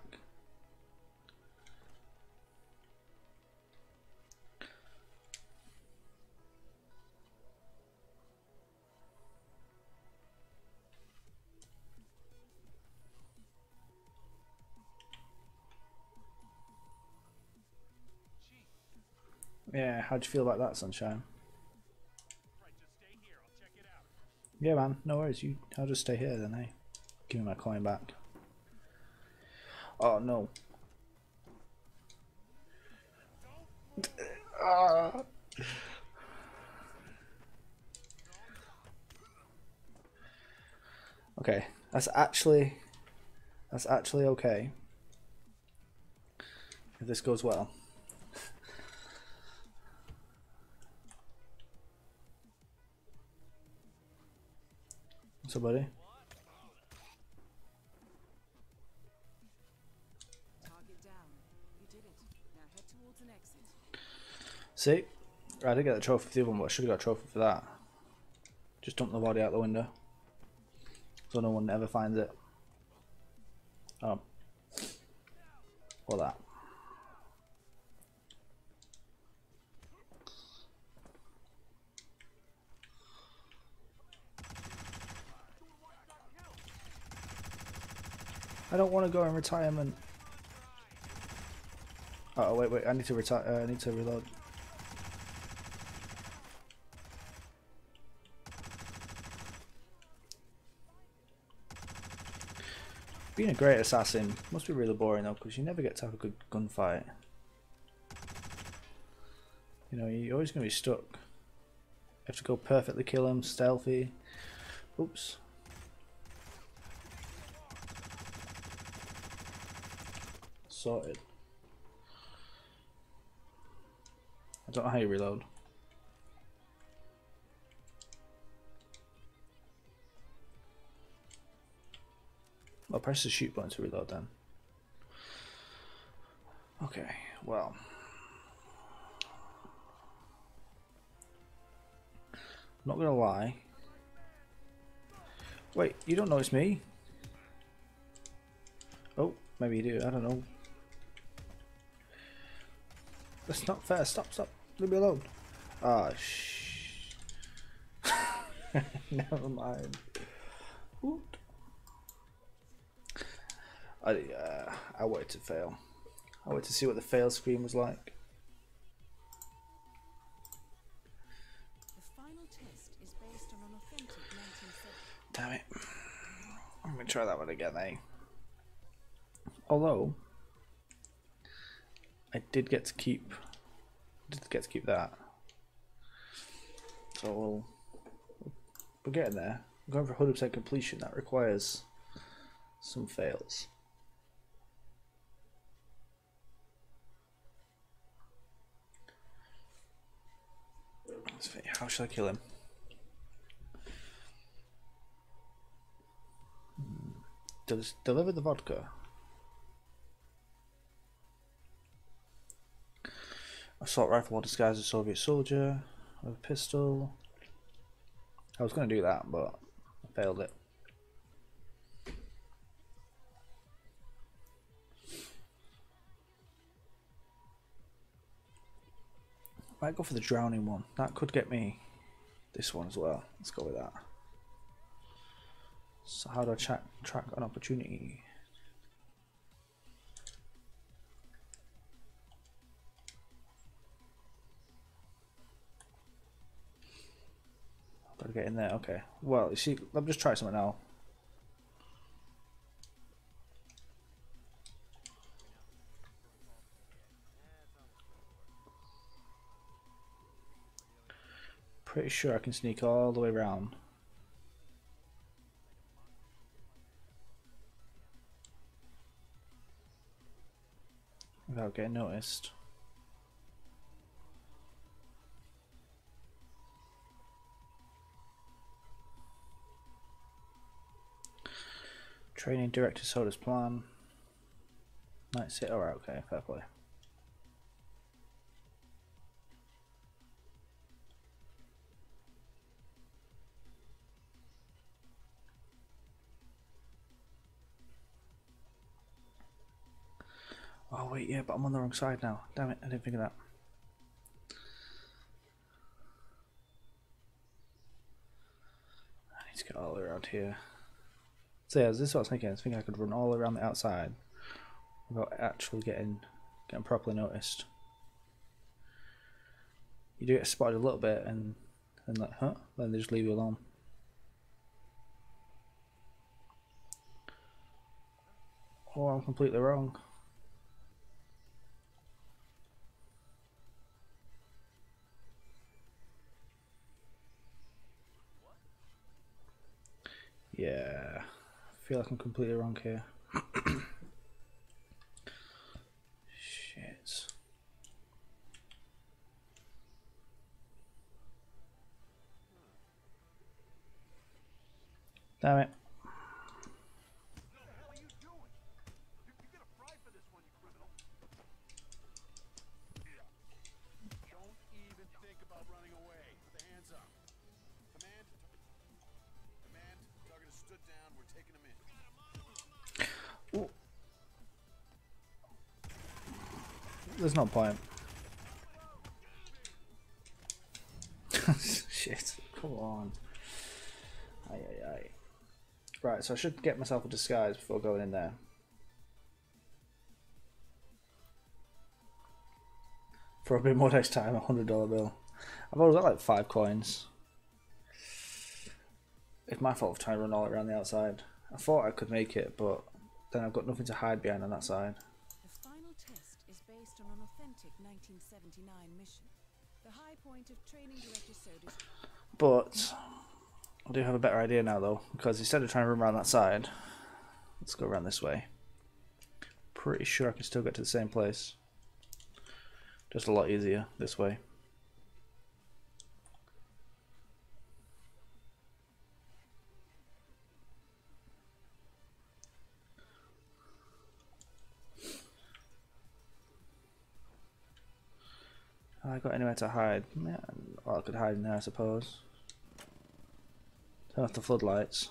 Yeah, how'd you feel about that, Sunshine? Right, just stay here. I'll check it out. Yeah, man, no worries. I'll just stay here then, hey. Give me my coin back. Oh no. Okay, that's actually okay. If this goes well. What's up, buddy? Target down. You did it. Now head towards an exit. See? I did get the trophy for the other one, but I should have got a trophy for that. Just dump the body out the window. So no one ever finds it. Oh. Or that. I don't want to go in retirement. Oh wait, I need to retire. I need to reload. Being a great assassin must be really boring though, because you never get to have a good gunfight. You know, you're always going to be stuck. You have to go perfectly kill him, stealthy. Oops. Sorted. I don't know how you reload. I'll press the shoot button to reload then. Okay, well. I'm not gonna lie. Wait, you don't know it's me? Oh, maybe you do, I don't know. That's not fair, stop, leave me alone. Ah, shh. Never mind. What? I wanted to fail. I wanted to see what the fail screen was like. The final test is based on an authentic 1970. Damn it. I'm gonna try that one again, eh? Although I did get to keep that. So we're getting there. I'm going for 100% completion. That requires some fails. How should I kill him? Deliver the vodka. Assault rifle while disguised as a Soviet soldier. With a pistol. I was going to do that, but I failed it. Might go for the drowning one. That could get me this one as well. Let's go with that. So how do I track an opportunity? Gotta get in there. Okay. Well, you see, let me just try something now. Pretty sure I can sneak all the way around. Without getting noticed. Training Director Soda's plan. That's it. Alright, okay, fair play. Oh wait, yeah, but I'm on the wrong side now. Damn it, I didn't think of that. I need to get all around here. So yeah, this is what I was thinking. I was thinking I could run all around the outside without actually getting properly noticed. You do get spotted a little bit and like, huh? Then they just leave you alone. Oh, I'm completely wrong. Yeah. feel like I'm completely wrong here. Shit. Damn it. What the hell are you doing? You're gonna fry for this one, you criminal. Don't even think about running away. Put the hands up. Command. Command. Target has stood down. We're taking him in. Ooh. There's no point. Shit. Come on. Aye, aye, aye. Right, so I should get myself a disguise before going in there. For a bit more next time, $100 bill. I've always got like 5 coins. It's my fault for trying to run all around the outside. I thought I could make it, but then I've got nothing to hide behind on that side. The final test is based on an authentic 1979 mission. The high point of training director Soda's. But I do have a better idea now though, because instead of trying to run around that side, let's go around this way. Pretty sure I can still get to the same place. Just a lot easier this way. Have I got anywhere to hide? Yeah, well, I could hide in there, I suppose. Turn off the floodlights.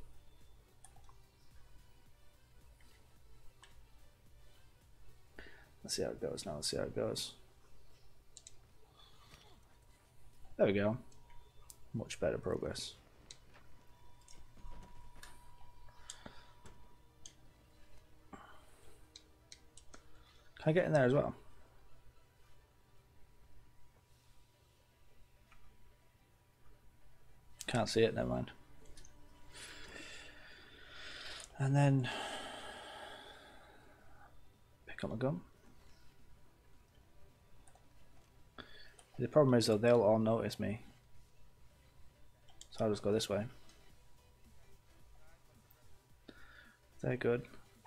Let's see how it goes now. Let's see how it goes. There we go. Much better progress. Can I get in there as well? Can't see it, never mind. And then pick up my gun. The problem is though, they'll all notice me. So I'll just go this way. They're good.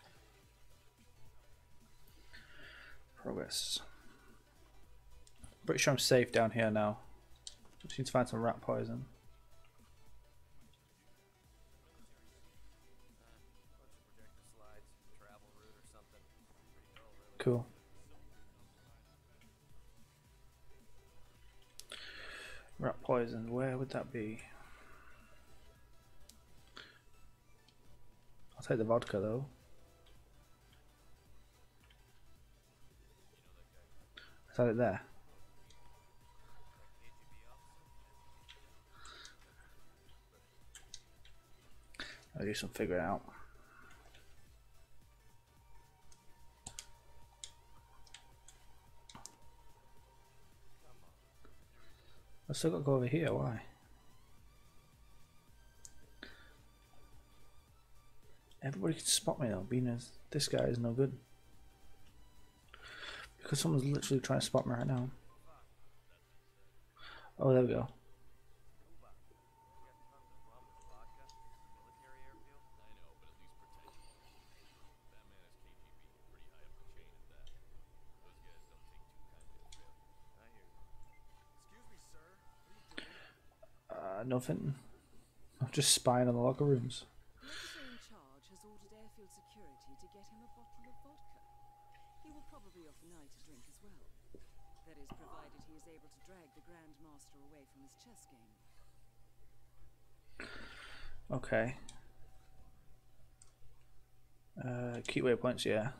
Progress. Pretty sure I'm safe down here now. Just need to find some rat poison. Cool. Rat poison, where would that be? I'll take the vodka though. Is that it there? I'll do some figuring out. I still got to go over here, why? Everybody can spot me though, being as this guy is no good. Because someone's literally trying to spot me right now. Oh, there we go. Nothing. I'm just spying on the locker rooms. The officer in charge has ordered airfield security to get him a bottle of vodka. He will probably offer Knight a drink as well. That is, provided he is able to drag the Grand Master away from his chess game. Okay. Key waypoints, yeah.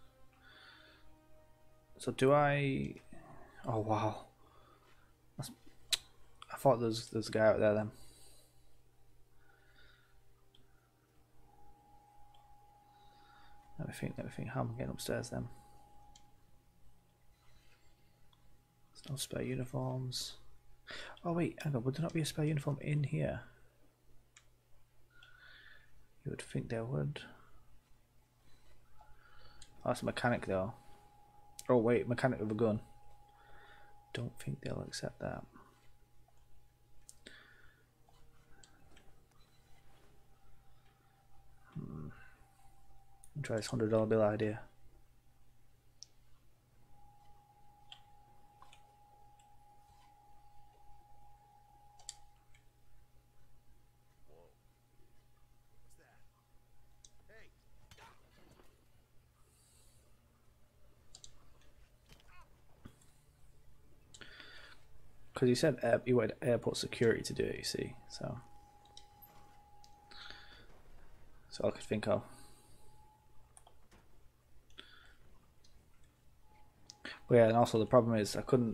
So do I... Oh wow. I thought there's a guy out there then. Let me think, how am I getting upstairs then? There's no spare uniforms. Oh wait, hang on, would there not be a spare uniform in here? You would think there would. Oh, that's a mechanic though. Oh wait, mechanic with a gun. Don't think they'll accept that. Try this $100 bill idea. Because you said you wanted airport security to do it, you see, so that's all I could think of. But yeah, and also the problem is I couldn't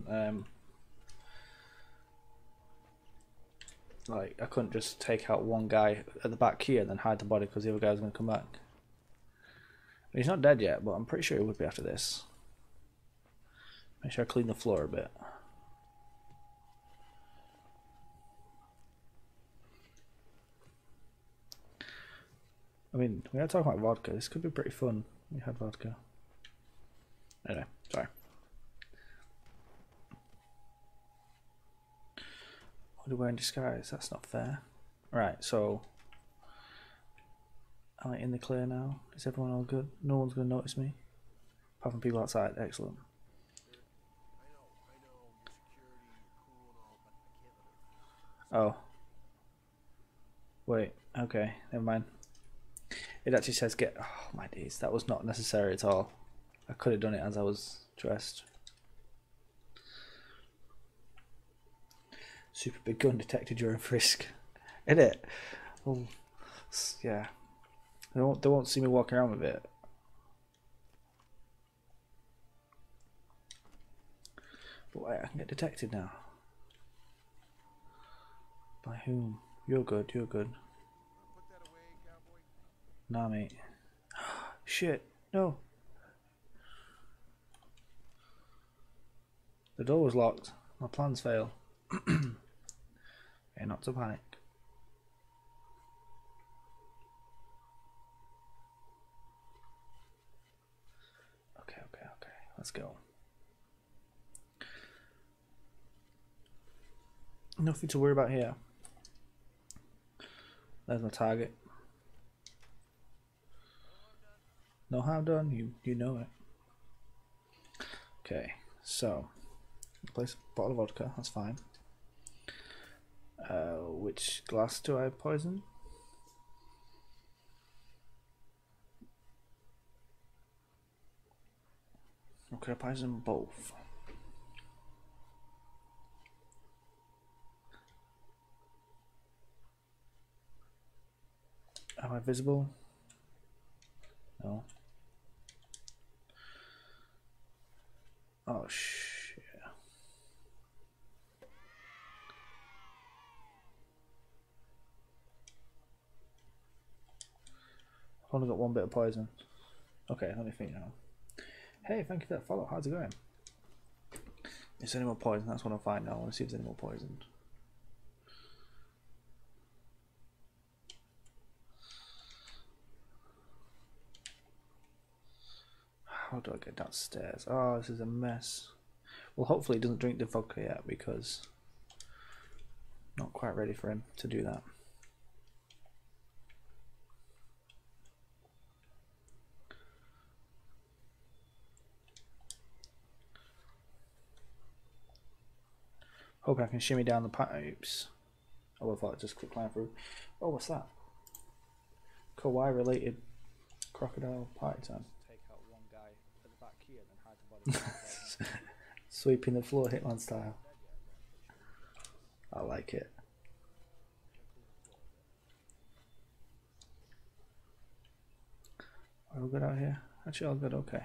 I couldn't just take out one guy at the back here and then hide the body because the other guy was going to come back. I mean, he's not dead yet, but I'm pretty sure he would be after this. Make sure I clean the floor a bit. I mean, we are talking about vodka. This could be pretty fun. We had vodka. Anyway, sorry. What do we wear in disguise? That's not fair. Right, so am I in the clear now? Is everyone all good? No one's going to notice me? Apart from people outside. Excellent. Oh. Wait, okay, never mind. It actually says get... Oh my days, that was not necessary at all. I could have done it as I was dressed. Super big gun detected during frisk. Isn't it? Well, yeah. They won't see me walking around with it. But wait, I can get detected now. By whom? You're good, you're good. Nah, mate. Shit, no. The door was locked. My plans fail. Okay, not to panic. Okay, let's go. Nothing to worry about here. There's my target. No harm done, you know it. Okay, so place a bottle of vodka, that's fine. Which glass do I poison? Okay, I poison both. Am I visible? No. Oh shit. I've only got one bit of poison. Okay, let me think now. Hey, thank you for that follow. How's it going? Is there any more poison? That's what I'll find now. I want to see if there's any more poison. How do I get downstairs? Oh, this is a mess. Well, hopefully he doesn't drink the vodka yet because I'm not quite ready for him to do that. Hope I can shimmy down the pipes. Oh, I thought I just click climb through. Oh, what's that? Kawaii related crocodile party time. Take out one guy at the back here and hide the body. Sweeping the floor Hitman style. I like it. Are we good out here? Actually, all good, okay.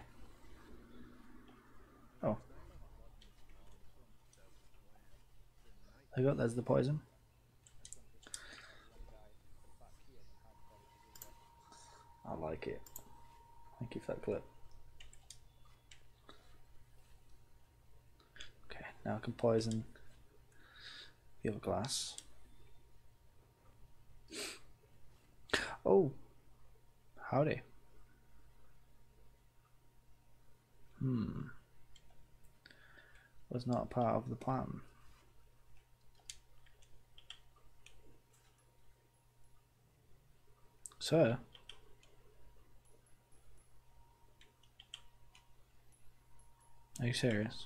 Oh. There you go, there's the poison. I like it. Thank you for that clip. Okay, now I can poison the other glass. Oh, howdy. Was not a part of the plan. Sir? Are you serious?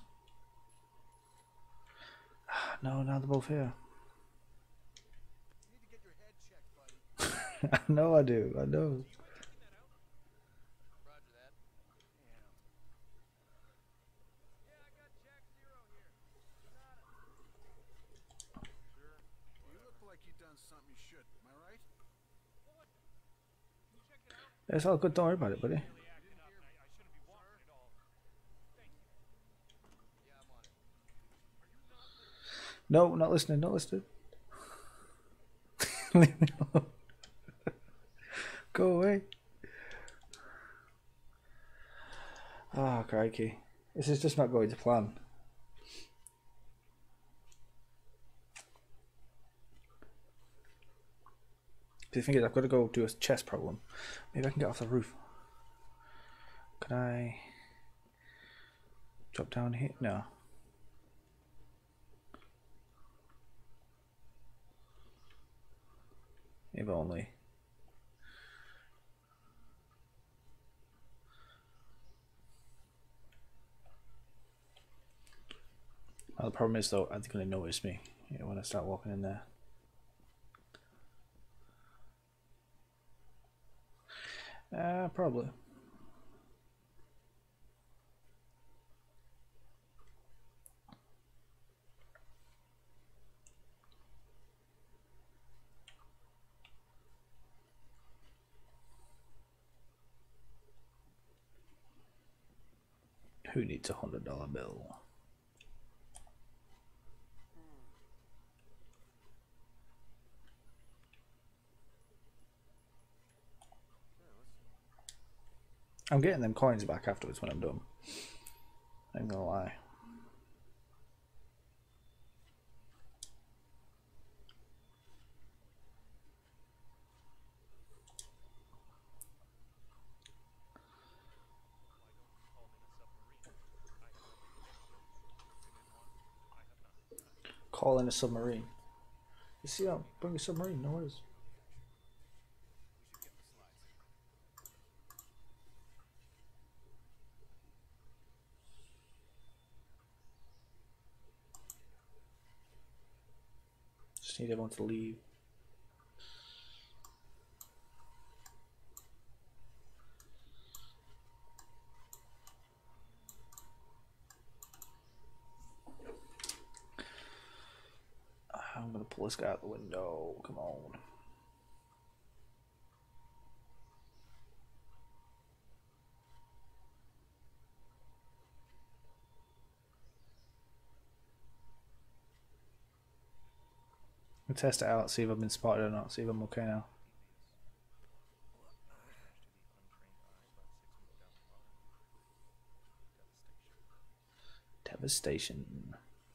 No, now they're both here. You need to get your head checked, buddy. I know I do. I know. Roger that. Damn. Yeah, I got Jack Zero here. Sure. You look like you've done something you shouldn't. Am I right? What? Can you check it out? It's all good. Don't worry about it, buddy. Acting up, and I shouldn't be walking at all. Thank you. Yeah, I'm on it. Are you not listening? No, not listening. Not listening. Leave me alone. Go away. Oh, crikey. This is just not going to plan. The thing is, I've got to go do a chess problem. Maybe I can get off the roof. Can I drop down here? No. If only. Well, the problem is though, are they going to notice me when I start walking in there? Probably. Who needs $100 bill? I'm getting them coins back afterwards when I'm done. I ain't gonna lie. Call in a submarine. You see, I'll bring a submarine, no worries. Just need everyone to leave. I'm gonna pull this guy out the window. Come on. I'll test it out, see if I've been spotted or not, see if I'm okay now. Devastation.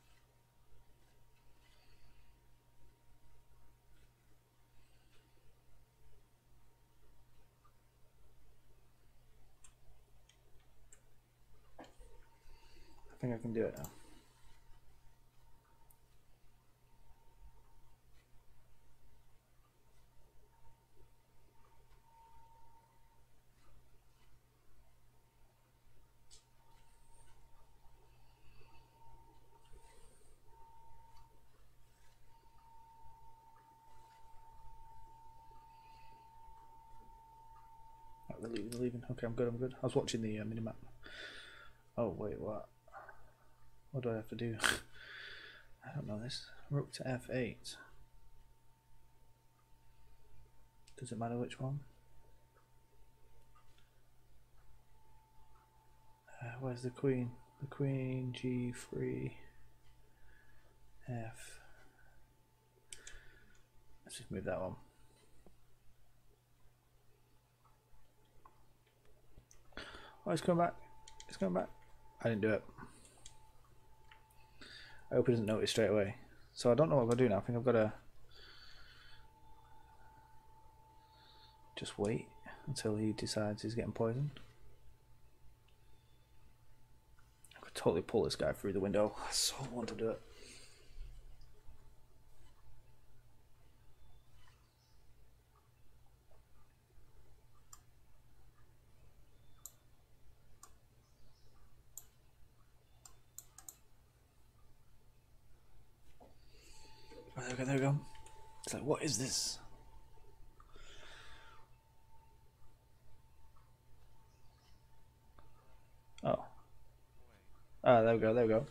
I think I can do it now. They're leaving. Okay, I'm good. I was watching the minimap. Oh, wait, what? What do I have to do? I don't know this. Rook to f8. Does it matter which one? Where's the queen? The queen, g3, f. Let's just move that one. Oh, it's coming back. It's coming back. I didn't do it. I hope he doesn't notice straight away. So I don't know what I'm going to do now. I think I've got to just wait until he decides he's getting poisoned. I could totally pull this guy through the window. I so want to do it. Okay, there we go. It's like, what is this? Oh. Ah, there we go, there we go.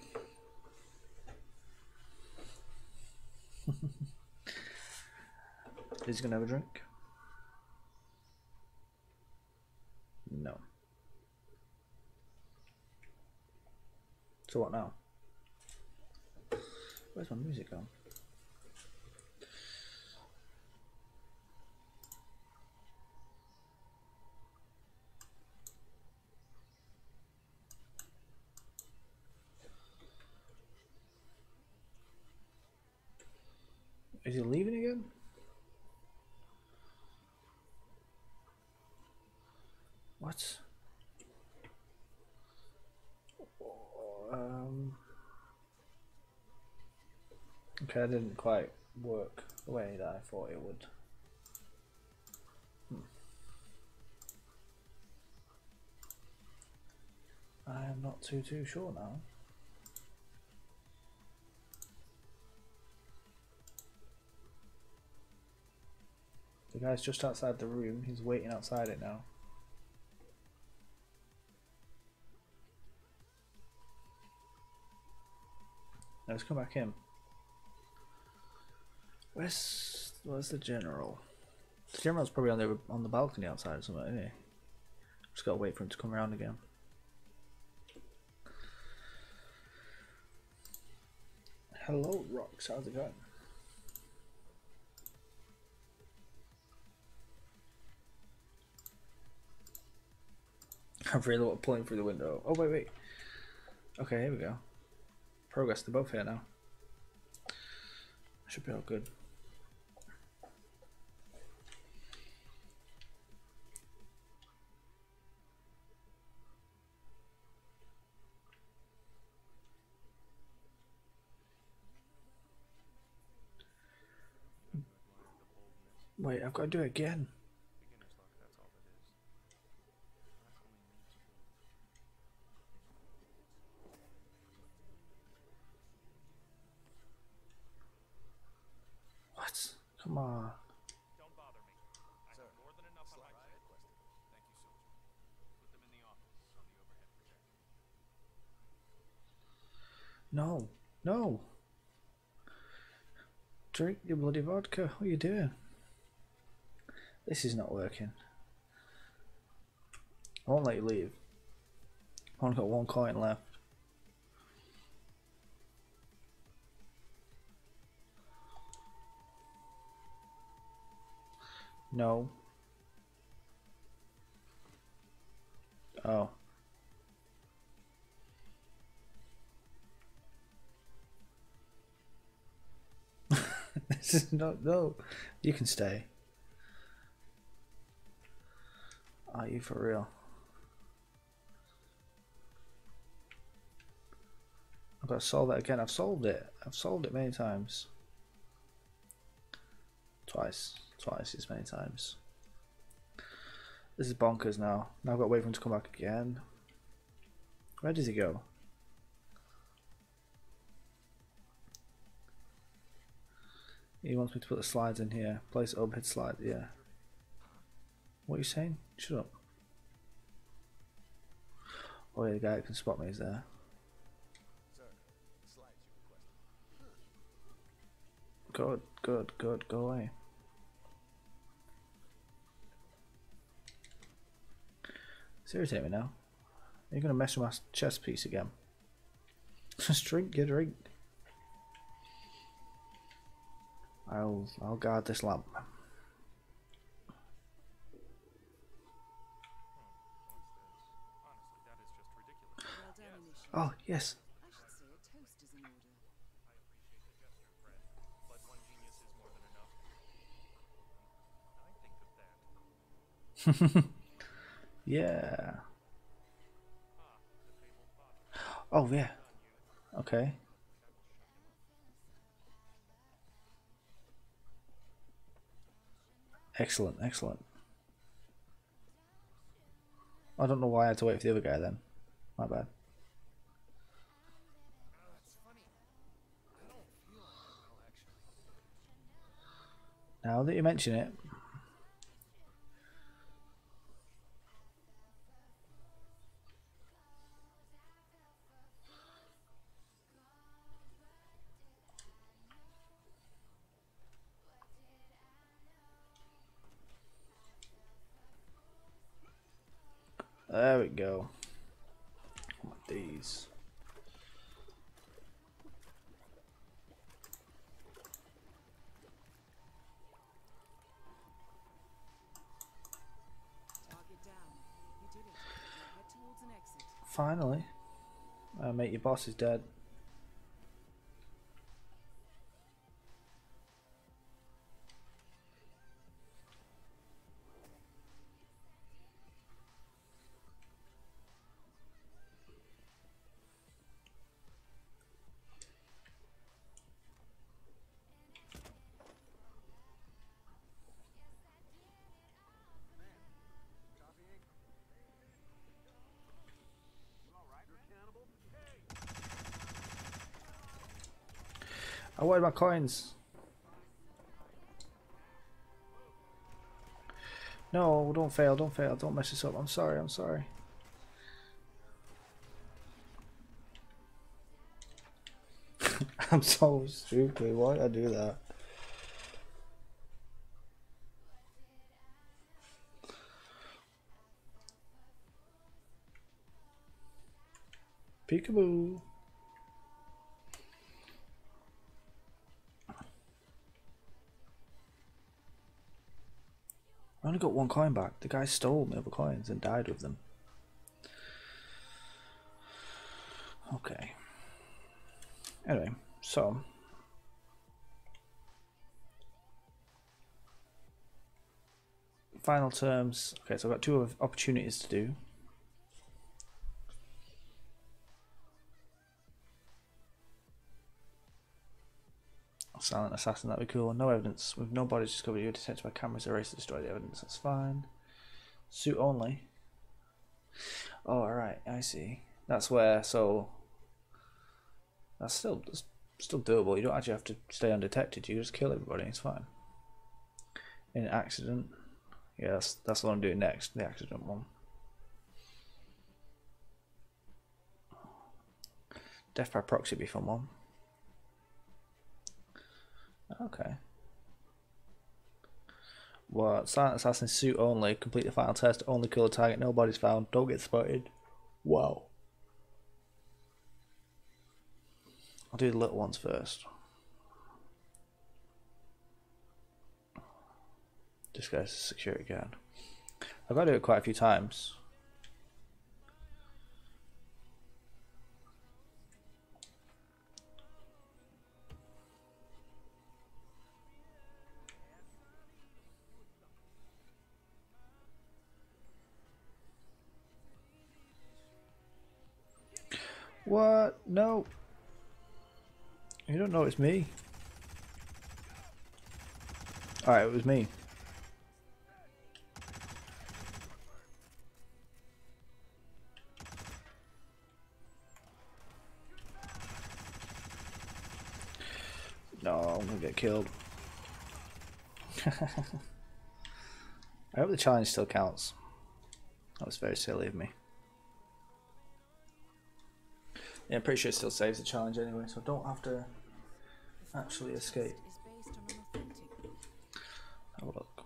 Is he gonna have a drink? No. So what now? Where's my music gone? Is he leaving again? What? Okay, that didn't quite work the way that I thought it would. I am not too sure now. The guy's just outside the room. He's waiting outside it now. Now let's come back in. Where's the general? The general's probably on the balcony outside or something, isn't he? Just gotta wait for him to come around again. Hello, Rox. How's it going? I really want to pull him through the window. Oh wait. Okay, here we go. Progress. They're both here now. Should be all good. Wait, I've got to do it again. What? Come on. Don't bother me. I have more than enough on my plate. Thank you, soldier. Put them in the office on the overhead projector. No. No. Drink your bloody vodka. What are you doing? This is not working. I won't let you leave. I've only got one coin left. No. Oh. This is not. No. You can stay. Are you for real? I've got to solve that again. I've solved it. I've solved it many times. Twice as many times. This is bonkers now. Now I've got to wait for him to come back again. Where does he go? He wants me to put the slides in here. Place overhead slide, yeah. What are you saying? Shut up. Oh yeah, the guy that can spot me is there. Sir, the slides you requested. Good, go away. It's irritating me now. Are you gonna mess with my chess piece again? Just drink your drink. I'll guard this lamp. Well done, initiate. Oh yes. I should say a toast is in order. But one genius is more than enough. I think of that. Yeah. Oh yeah. Okay. Excellent. I don't know why I had to wait for the other guy then. My bad. It's funny. I don't feel well, actually. Now that you mention it. There we go. These. Target down. You did it. Now head towards an exit. Finally. Mate, your boss is dead. I wanted my coins. No, don't fail, don't fail, don't mess this up. I'm sorry, I'm sorry. I'm so stupid. Why did I do that? Peekaboo. I only got one coin back. The guy stole my other coins and died with them. Okay. Anyway, so final terms. Okay, so I've got two opportunities to do. Silent assassin, that'd be cool. No evidence. With no bodies discovered, you're detected by cameras. Erase to destroy the evidence. That's fine. Suit only. Oh, alright, I see. That's where, so that's still doable. You don't actually have to stay undetected. You just kill everybody. It's fine. In an accident. Yes, that's what I'm doing next. The accident one. Death by proxy would be a fun one. Okay. What? Silent assassin suit only. Complete the final test. Only kill the target. Nobody's found. Don't get spotted. Wow. I'll do the little ones first. This guy's a security guard. I've got to do it quite a few times. What? No. You don't know it's me. Alright, it was me. No, I'm gonna get killed. I hope the challenge still counts. That was very silly of me. Yeah, I'm pretty sure it still saves the challenge anyway, so I don't have to actually escape. Have a look.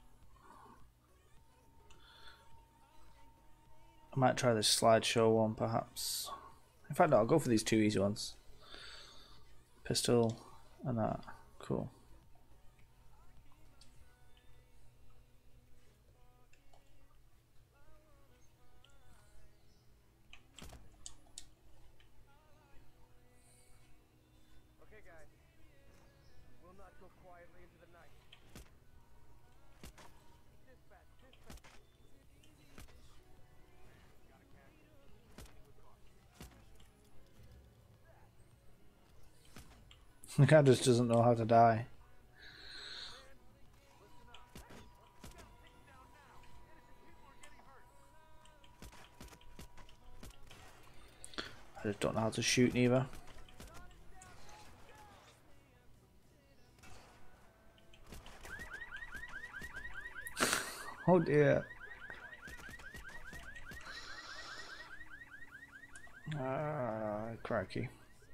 I might try this slideshow one, perhaps. In fact, no, I'll go for these two easy ones. Pistol and that. Cool. The guy just doesn't know how to die. I just don't know how to shoot neither. Oh dear. Ah, crikey.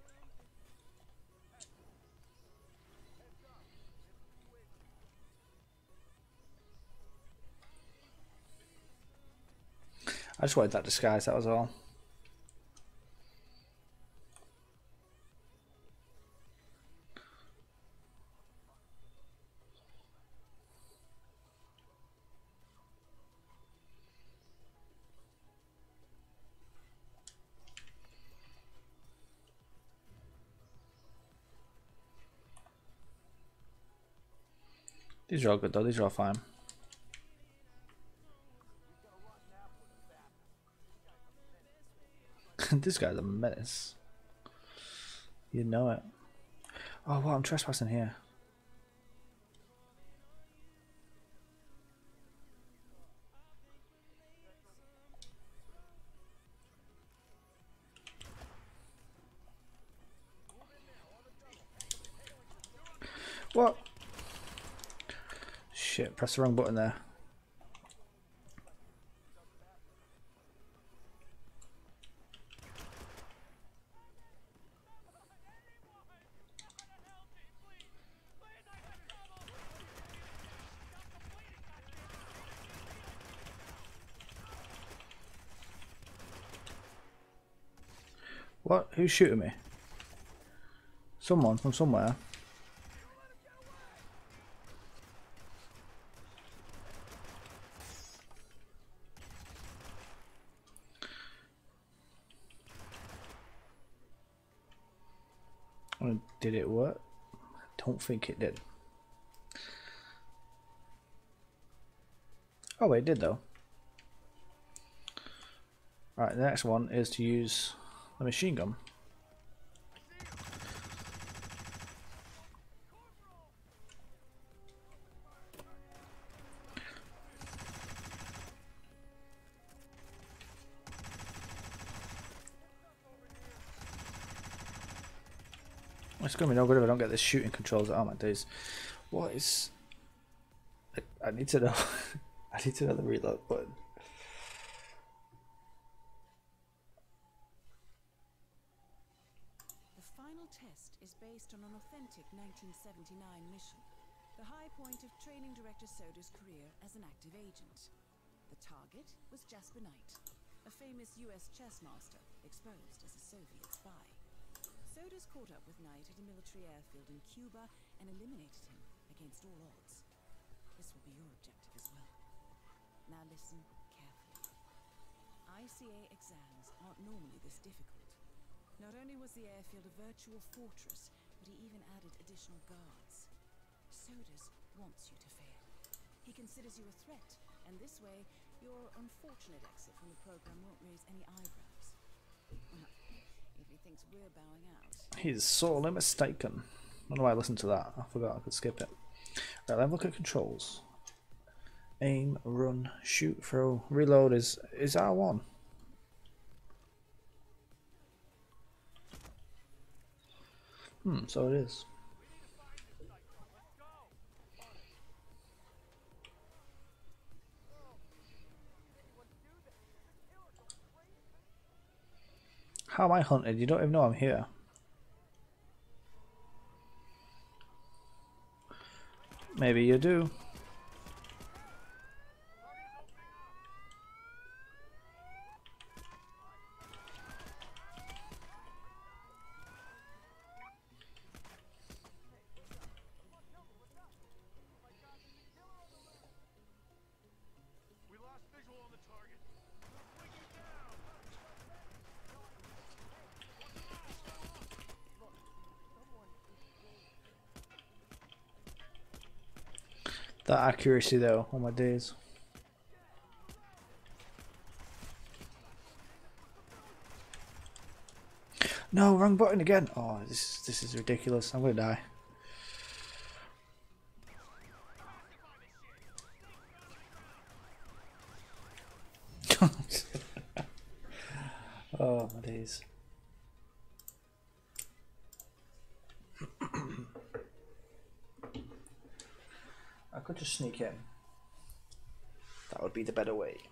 I just wanted that disguise, that was all. These are all good though, these are all fine. This guy's a menace. You know it. Oh wow, I'm trespassing here. What? Shit, press the wrong button there. What? Who's shooting me? Someone from somewhere. Did it work? I don't think it did. Oh wait, it did though. Alright, the next one is to use the machine gun. It's gonna be no good if I don't get this shooting controls. Oh my days. What is... I need to know. I need to know the reload button. The final test is based on an authentic 1979 mission. The high point of training director Soda's career as an active agent. The target was Jasper Knight, a famous US chess master exposed as a Soviet spy. Soda's caught up with Knight at a military airfield in Cuba and eliminated him against all odds. This will be your objective as well. Now listen carefully. ICA exams aren't normally this difficult. Not only was the airfield a virtual fortress, but he even added additional guards. Sodas wants you to fail. He considers you a threat, and this way, your unfortunate exit from the program won't raise any eyebrows. Well, if he thinks we're bowing out. He's sorely mistaken. Why do I listen to that? I forgot I could skip it. Right, let's look at controls. Aim, run, shoot, throw, reload is R1. So it is. How am I hunted? You don't even know I'm here. Maybe you do. We lost visual on the target. That accuracy though, oh my days. No, wrong button again. Oh, this is ridiculous. I'm gonna die. Oh my days. I could just sneak in. That would be the better way.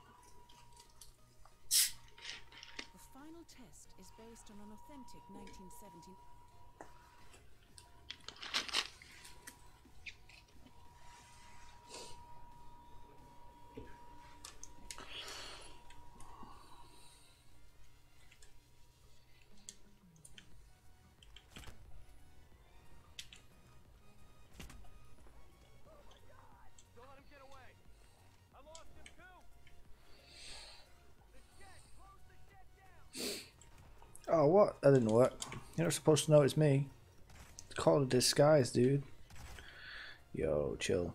The final test is based on an authentic 1970. Don't let him get away. I lost him too. The shed, close the shed down. Oh, what? That didn't work. You're not supposed to know it's me. It's called a disguise, dude. Yo, chill.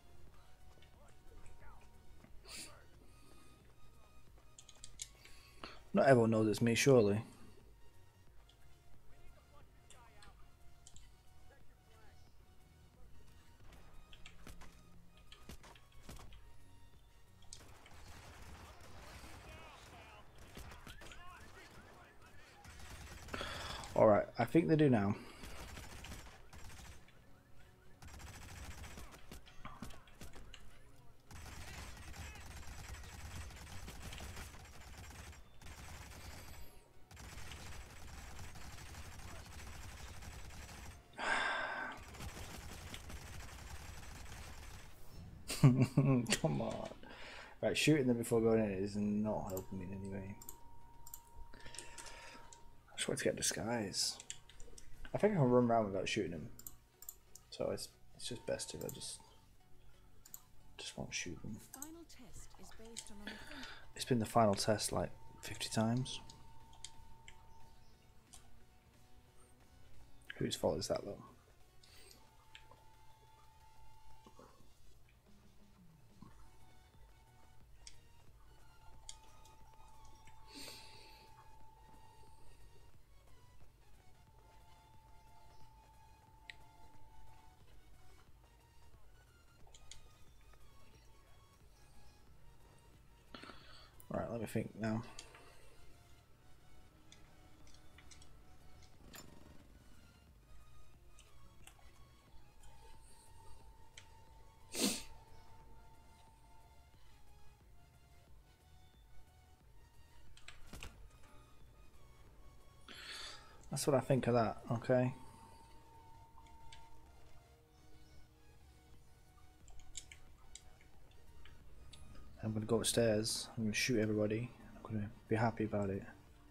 Not everyone knows it's me, surely. Alright, I think they do now. Come on. Right, shooting them before going in is not helping me in any way. I just want to get disguise. I think I can run around without shooting him. So it's just best if I just won't shoot them. The final test is based on an authentic. It's been the final test like 50 times. Whose fault is that though? Right, let me think now. That's what I think of that, okay? I'm going to go upstairs, I'm going to shoot everybody, I'm going to be happy about it.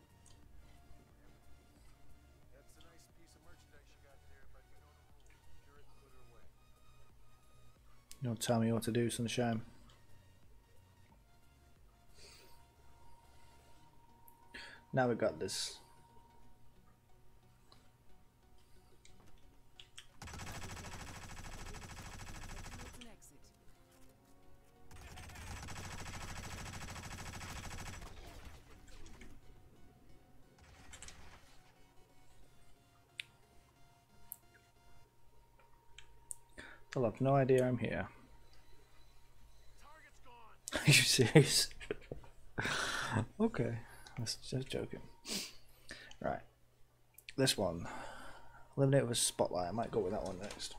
That's a nice piece of merchandise you got there, but you know the rules. Secure it and put it away. You don't tell me what to do, sunshine. Now we got this. Towards an exit. They'll have no idea I'm here. Target's gone. Are you serious? Okay, that's just joking. Right, this one. Eliminate with a spotlight. I might go with that one next.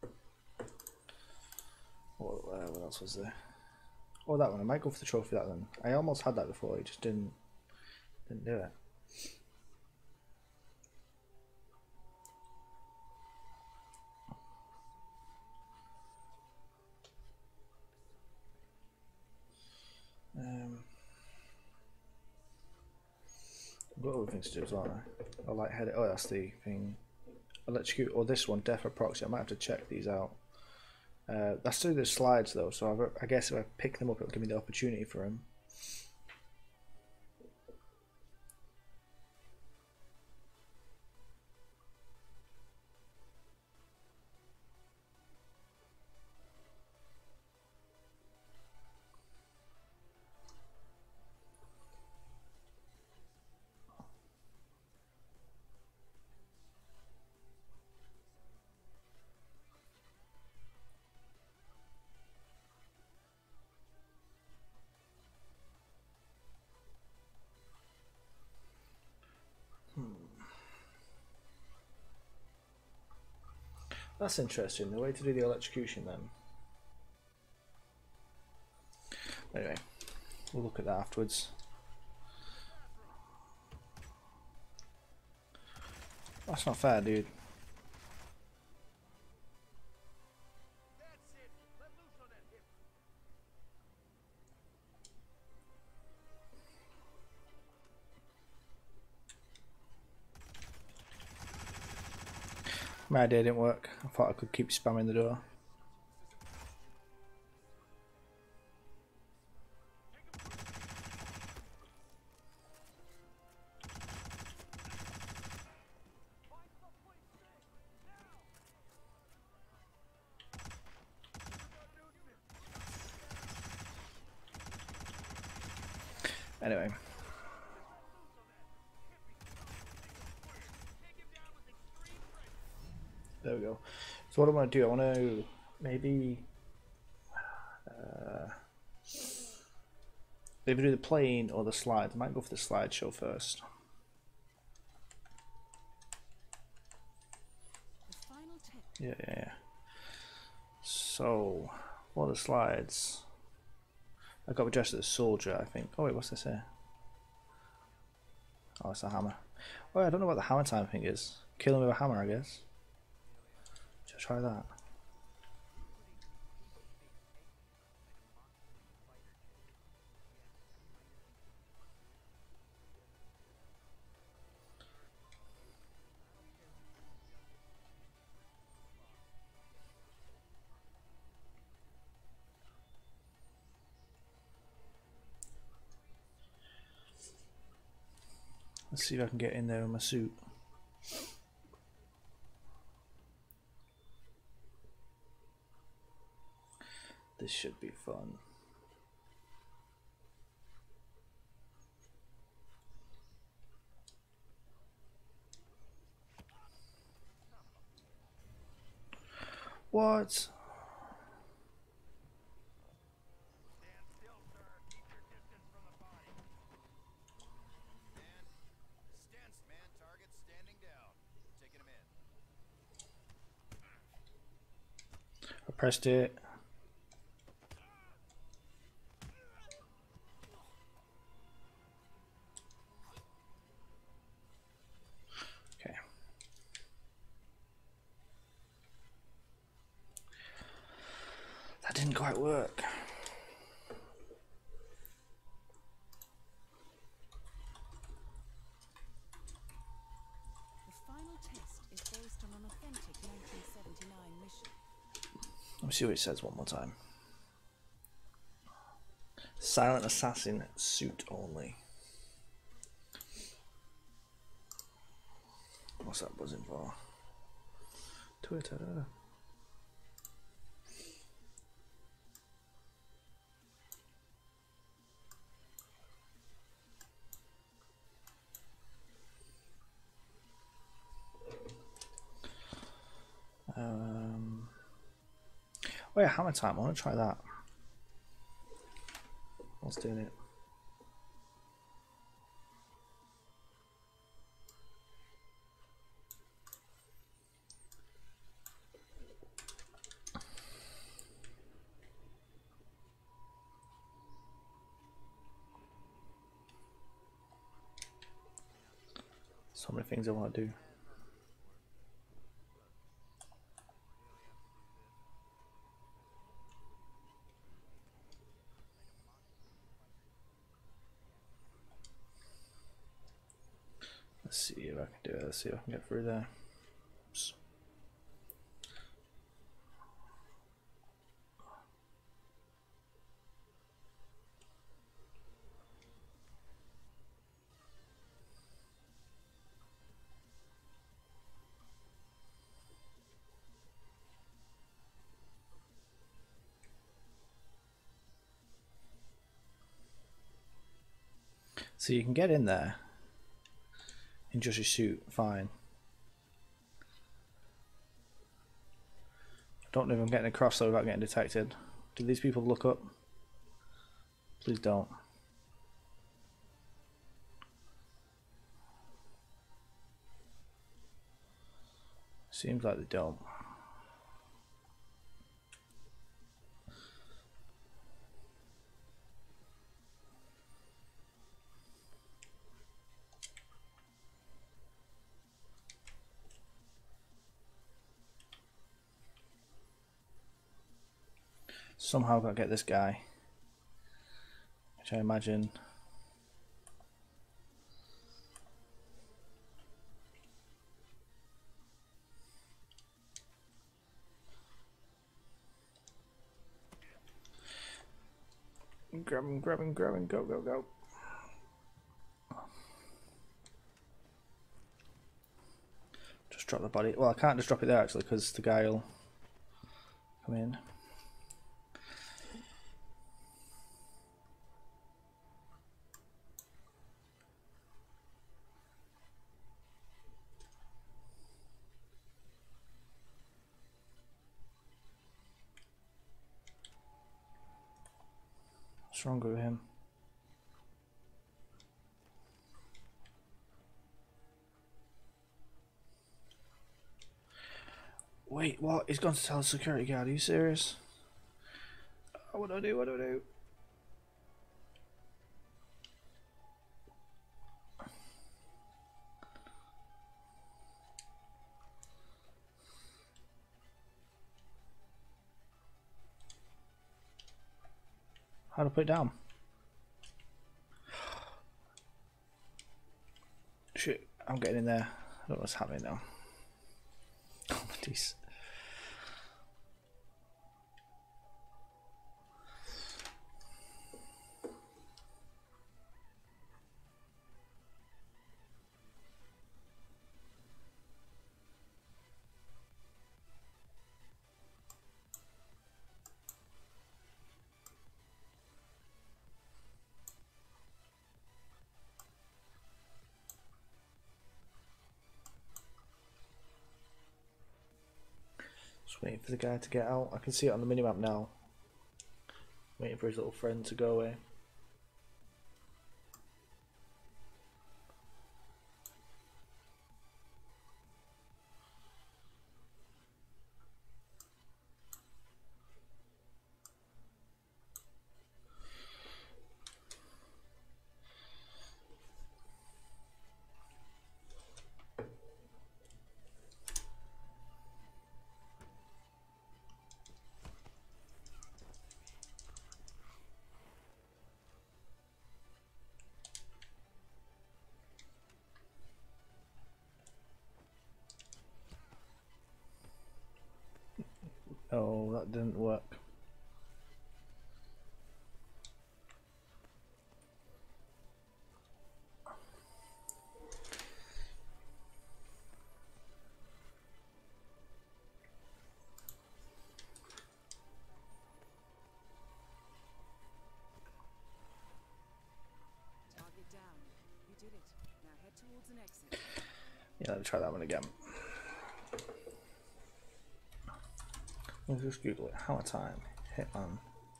What else was there? Oh, that one. I might go for the trophy. That one. I almost had that before. I just didn't do it. I've got other things to do as well. I like head. Oh, that's the thing. Electrocute or this one, death or proxy. I might have to check these out. That's through the slides though, so I guess if I pick them up, it'll give me the opportunity for them. That's interesting, the way to do the electrocution then. Anyway, we'll look at that afterwards. That's not fair, dude. That's it. Let loose on that hip. My idea didn't work. I thought I could keep spamming the door. Anyway. There we go. So what I want to do, I want to maybe either do the plane or the slide. I might go for the slideshow first. The final test. Yeah. So, what are the slides? I got dressed as a soldier, I think. Oh wait, what's this here? Oh, it's a hammer. Oh, I don't know what the hammer time thing is. Kill him with a hammer, I guess. Should I try that? Let's see if I can get in there in my suit. This should be fun. What? Stand still, sir. Keep your distance from the body. Stance, man. Target standing down. Taking him in. I pressed it. Okay. That didn't quite work. The final test is based on an authentic 1979 mission. Let me see what it says one more time. Silent assassin suit only. What's that buzzing for? Twitter. Oh yeah, hammer time. I want to try that. What's doing it? So many things I want to do. Let's see if I can do it. Let's see if I can get through there. Oops. So you can get in there in just your suit, fine. I don't know if I'm getting across though without getting detected. Do these people look up? Please don't. Seems like they don't. Somehow got to get this guy, which I imagine. Grab him, grab him, grab him, go, go, go. Just drop the body. Well, I can't just drop it there actually because the guy will come in. What's wrong with him? Wait, what? He's gone to tell the security guard. Are you serious? Oh, what do I do? What do I do? How do I put it down? Shit, I'm getting in there. I don't know what's happening now. Oh my jeez. Just waiting for the guy to get out. I can see it on the minimap now. Waiting for his little friend to go away. Oh, that didn't work. Target down. You did it. Now head towards an exit. Yeah, let me try that one again. Let's just Google it. Hammer time. Hitman.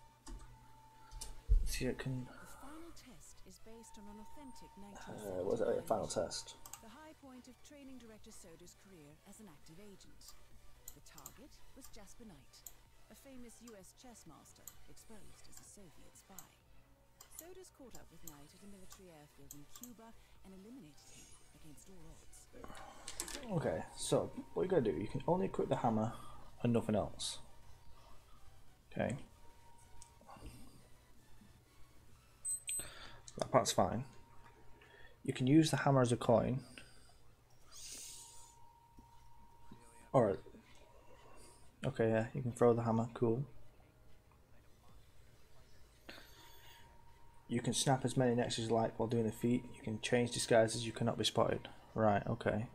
See if it can. The final test is based on an authentic 1979 Was it a final test? The high point of training director Soda's career as an active agent. The target was Jasper Knight, a famous US chess master exposed as a Soviet spy. Soda's caught up with Knight at a military airfield in Cuba and eliminated him against all odds. Okay, so what you gotta do, you can only equip the hammer and nothing else. Okay. That part's fine. You can use the hammer as a coin. Or okay, yeah, you can throw the hammer, cool. You can snap as many necks as you like while doing the feat. You can change disguises, you cannot be spotted. Right, okay.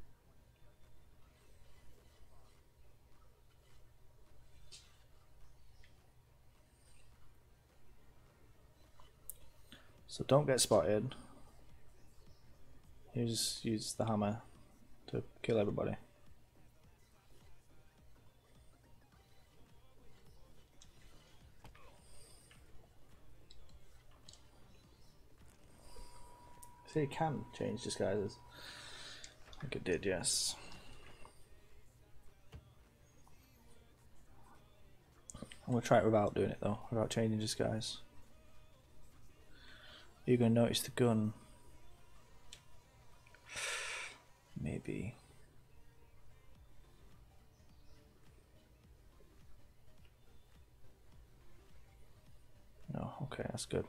So don't get spotted. Use the hammer to kill everybody. See, it can change disguises. I think it did, yes. I'm gonna try it without doing it though, without changing disguise. You're gonna notice the gun. Maybe. Okay, that's good.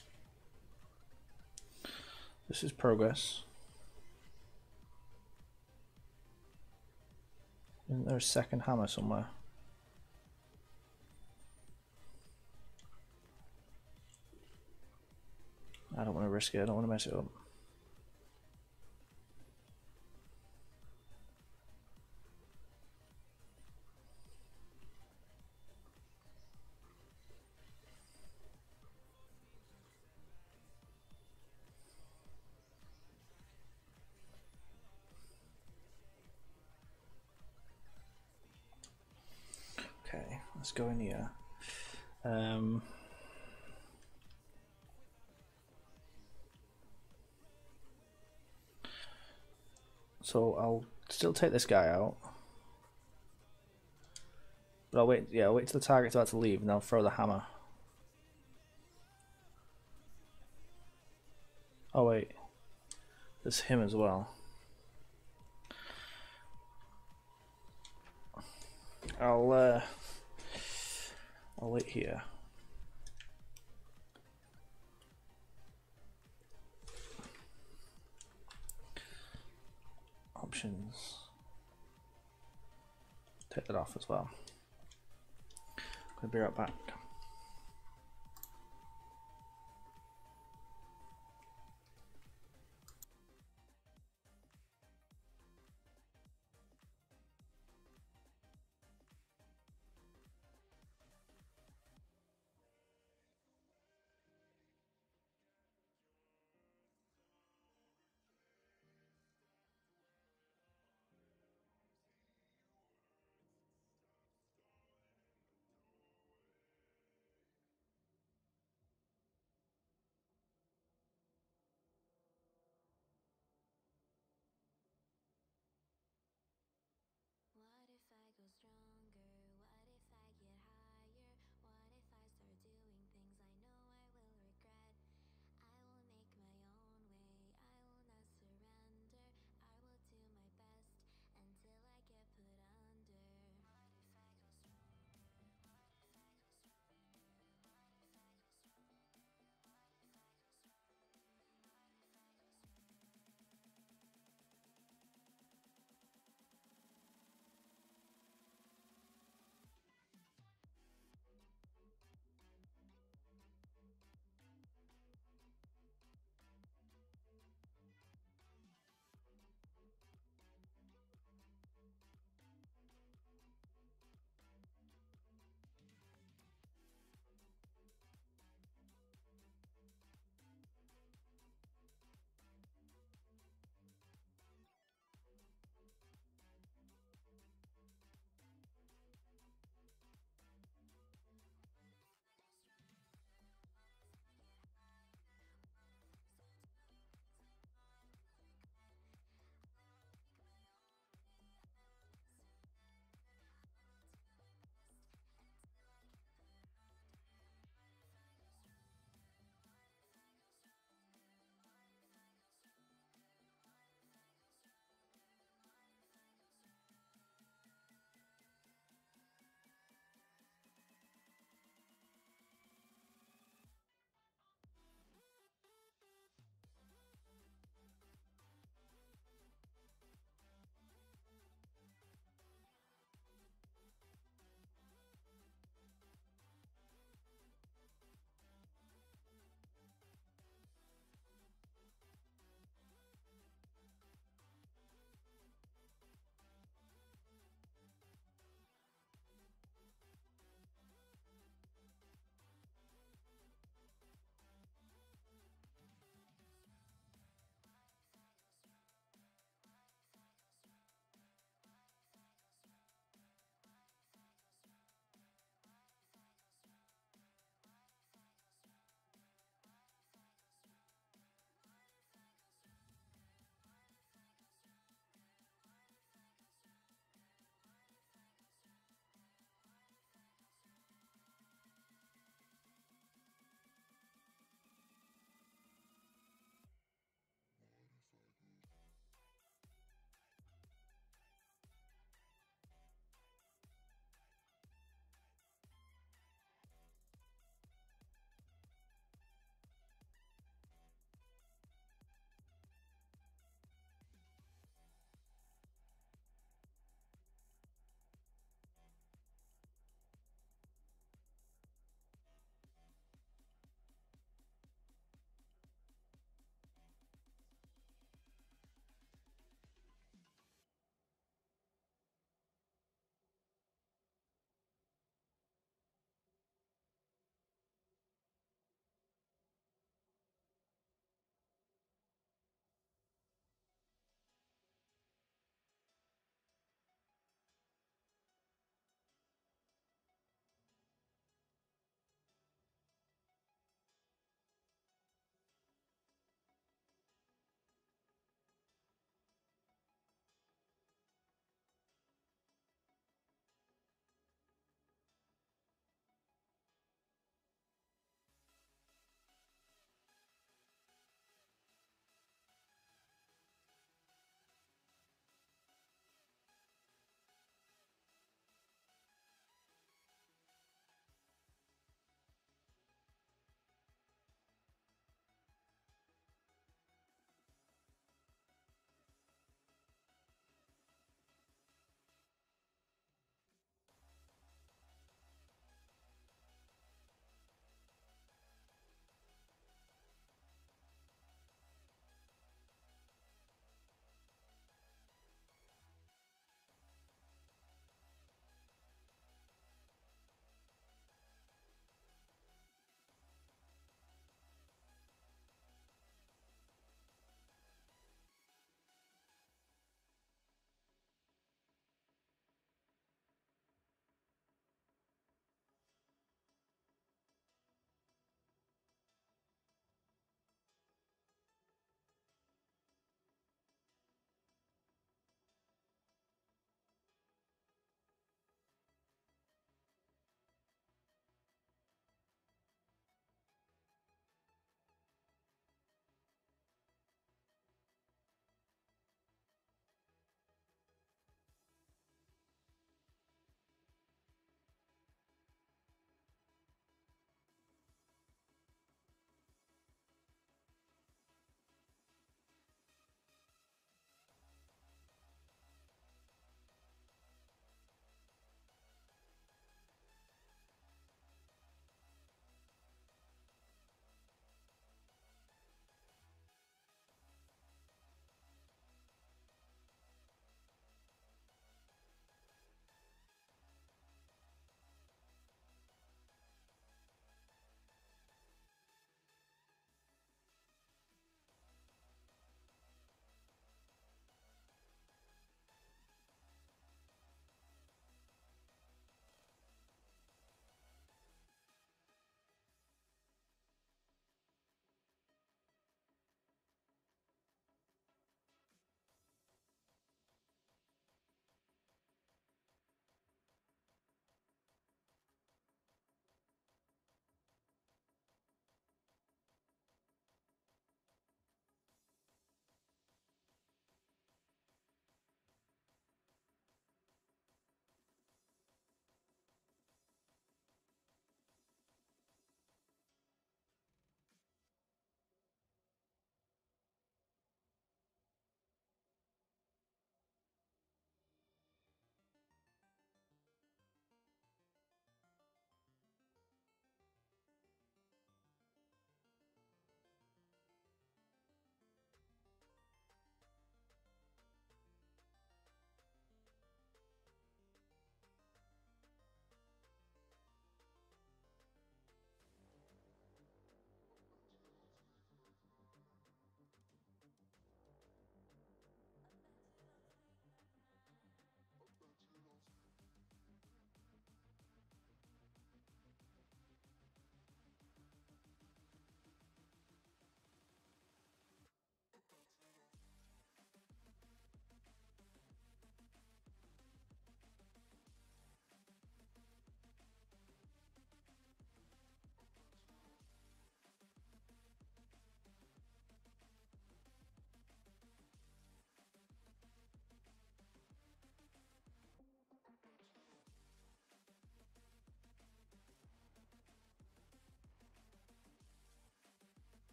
This is progress. Isn't there a second hammer somewhere? I don't want to risk it, I don't want to mess it up. Okay, let's go in here. So I'll still take this guy out. But I'll wait, yeah, I'll wait till the target's about to leave and I'll throw the hammer. Oh wait, there's him as well. I'll wait here. Options. Take that off as well. I'll be right back.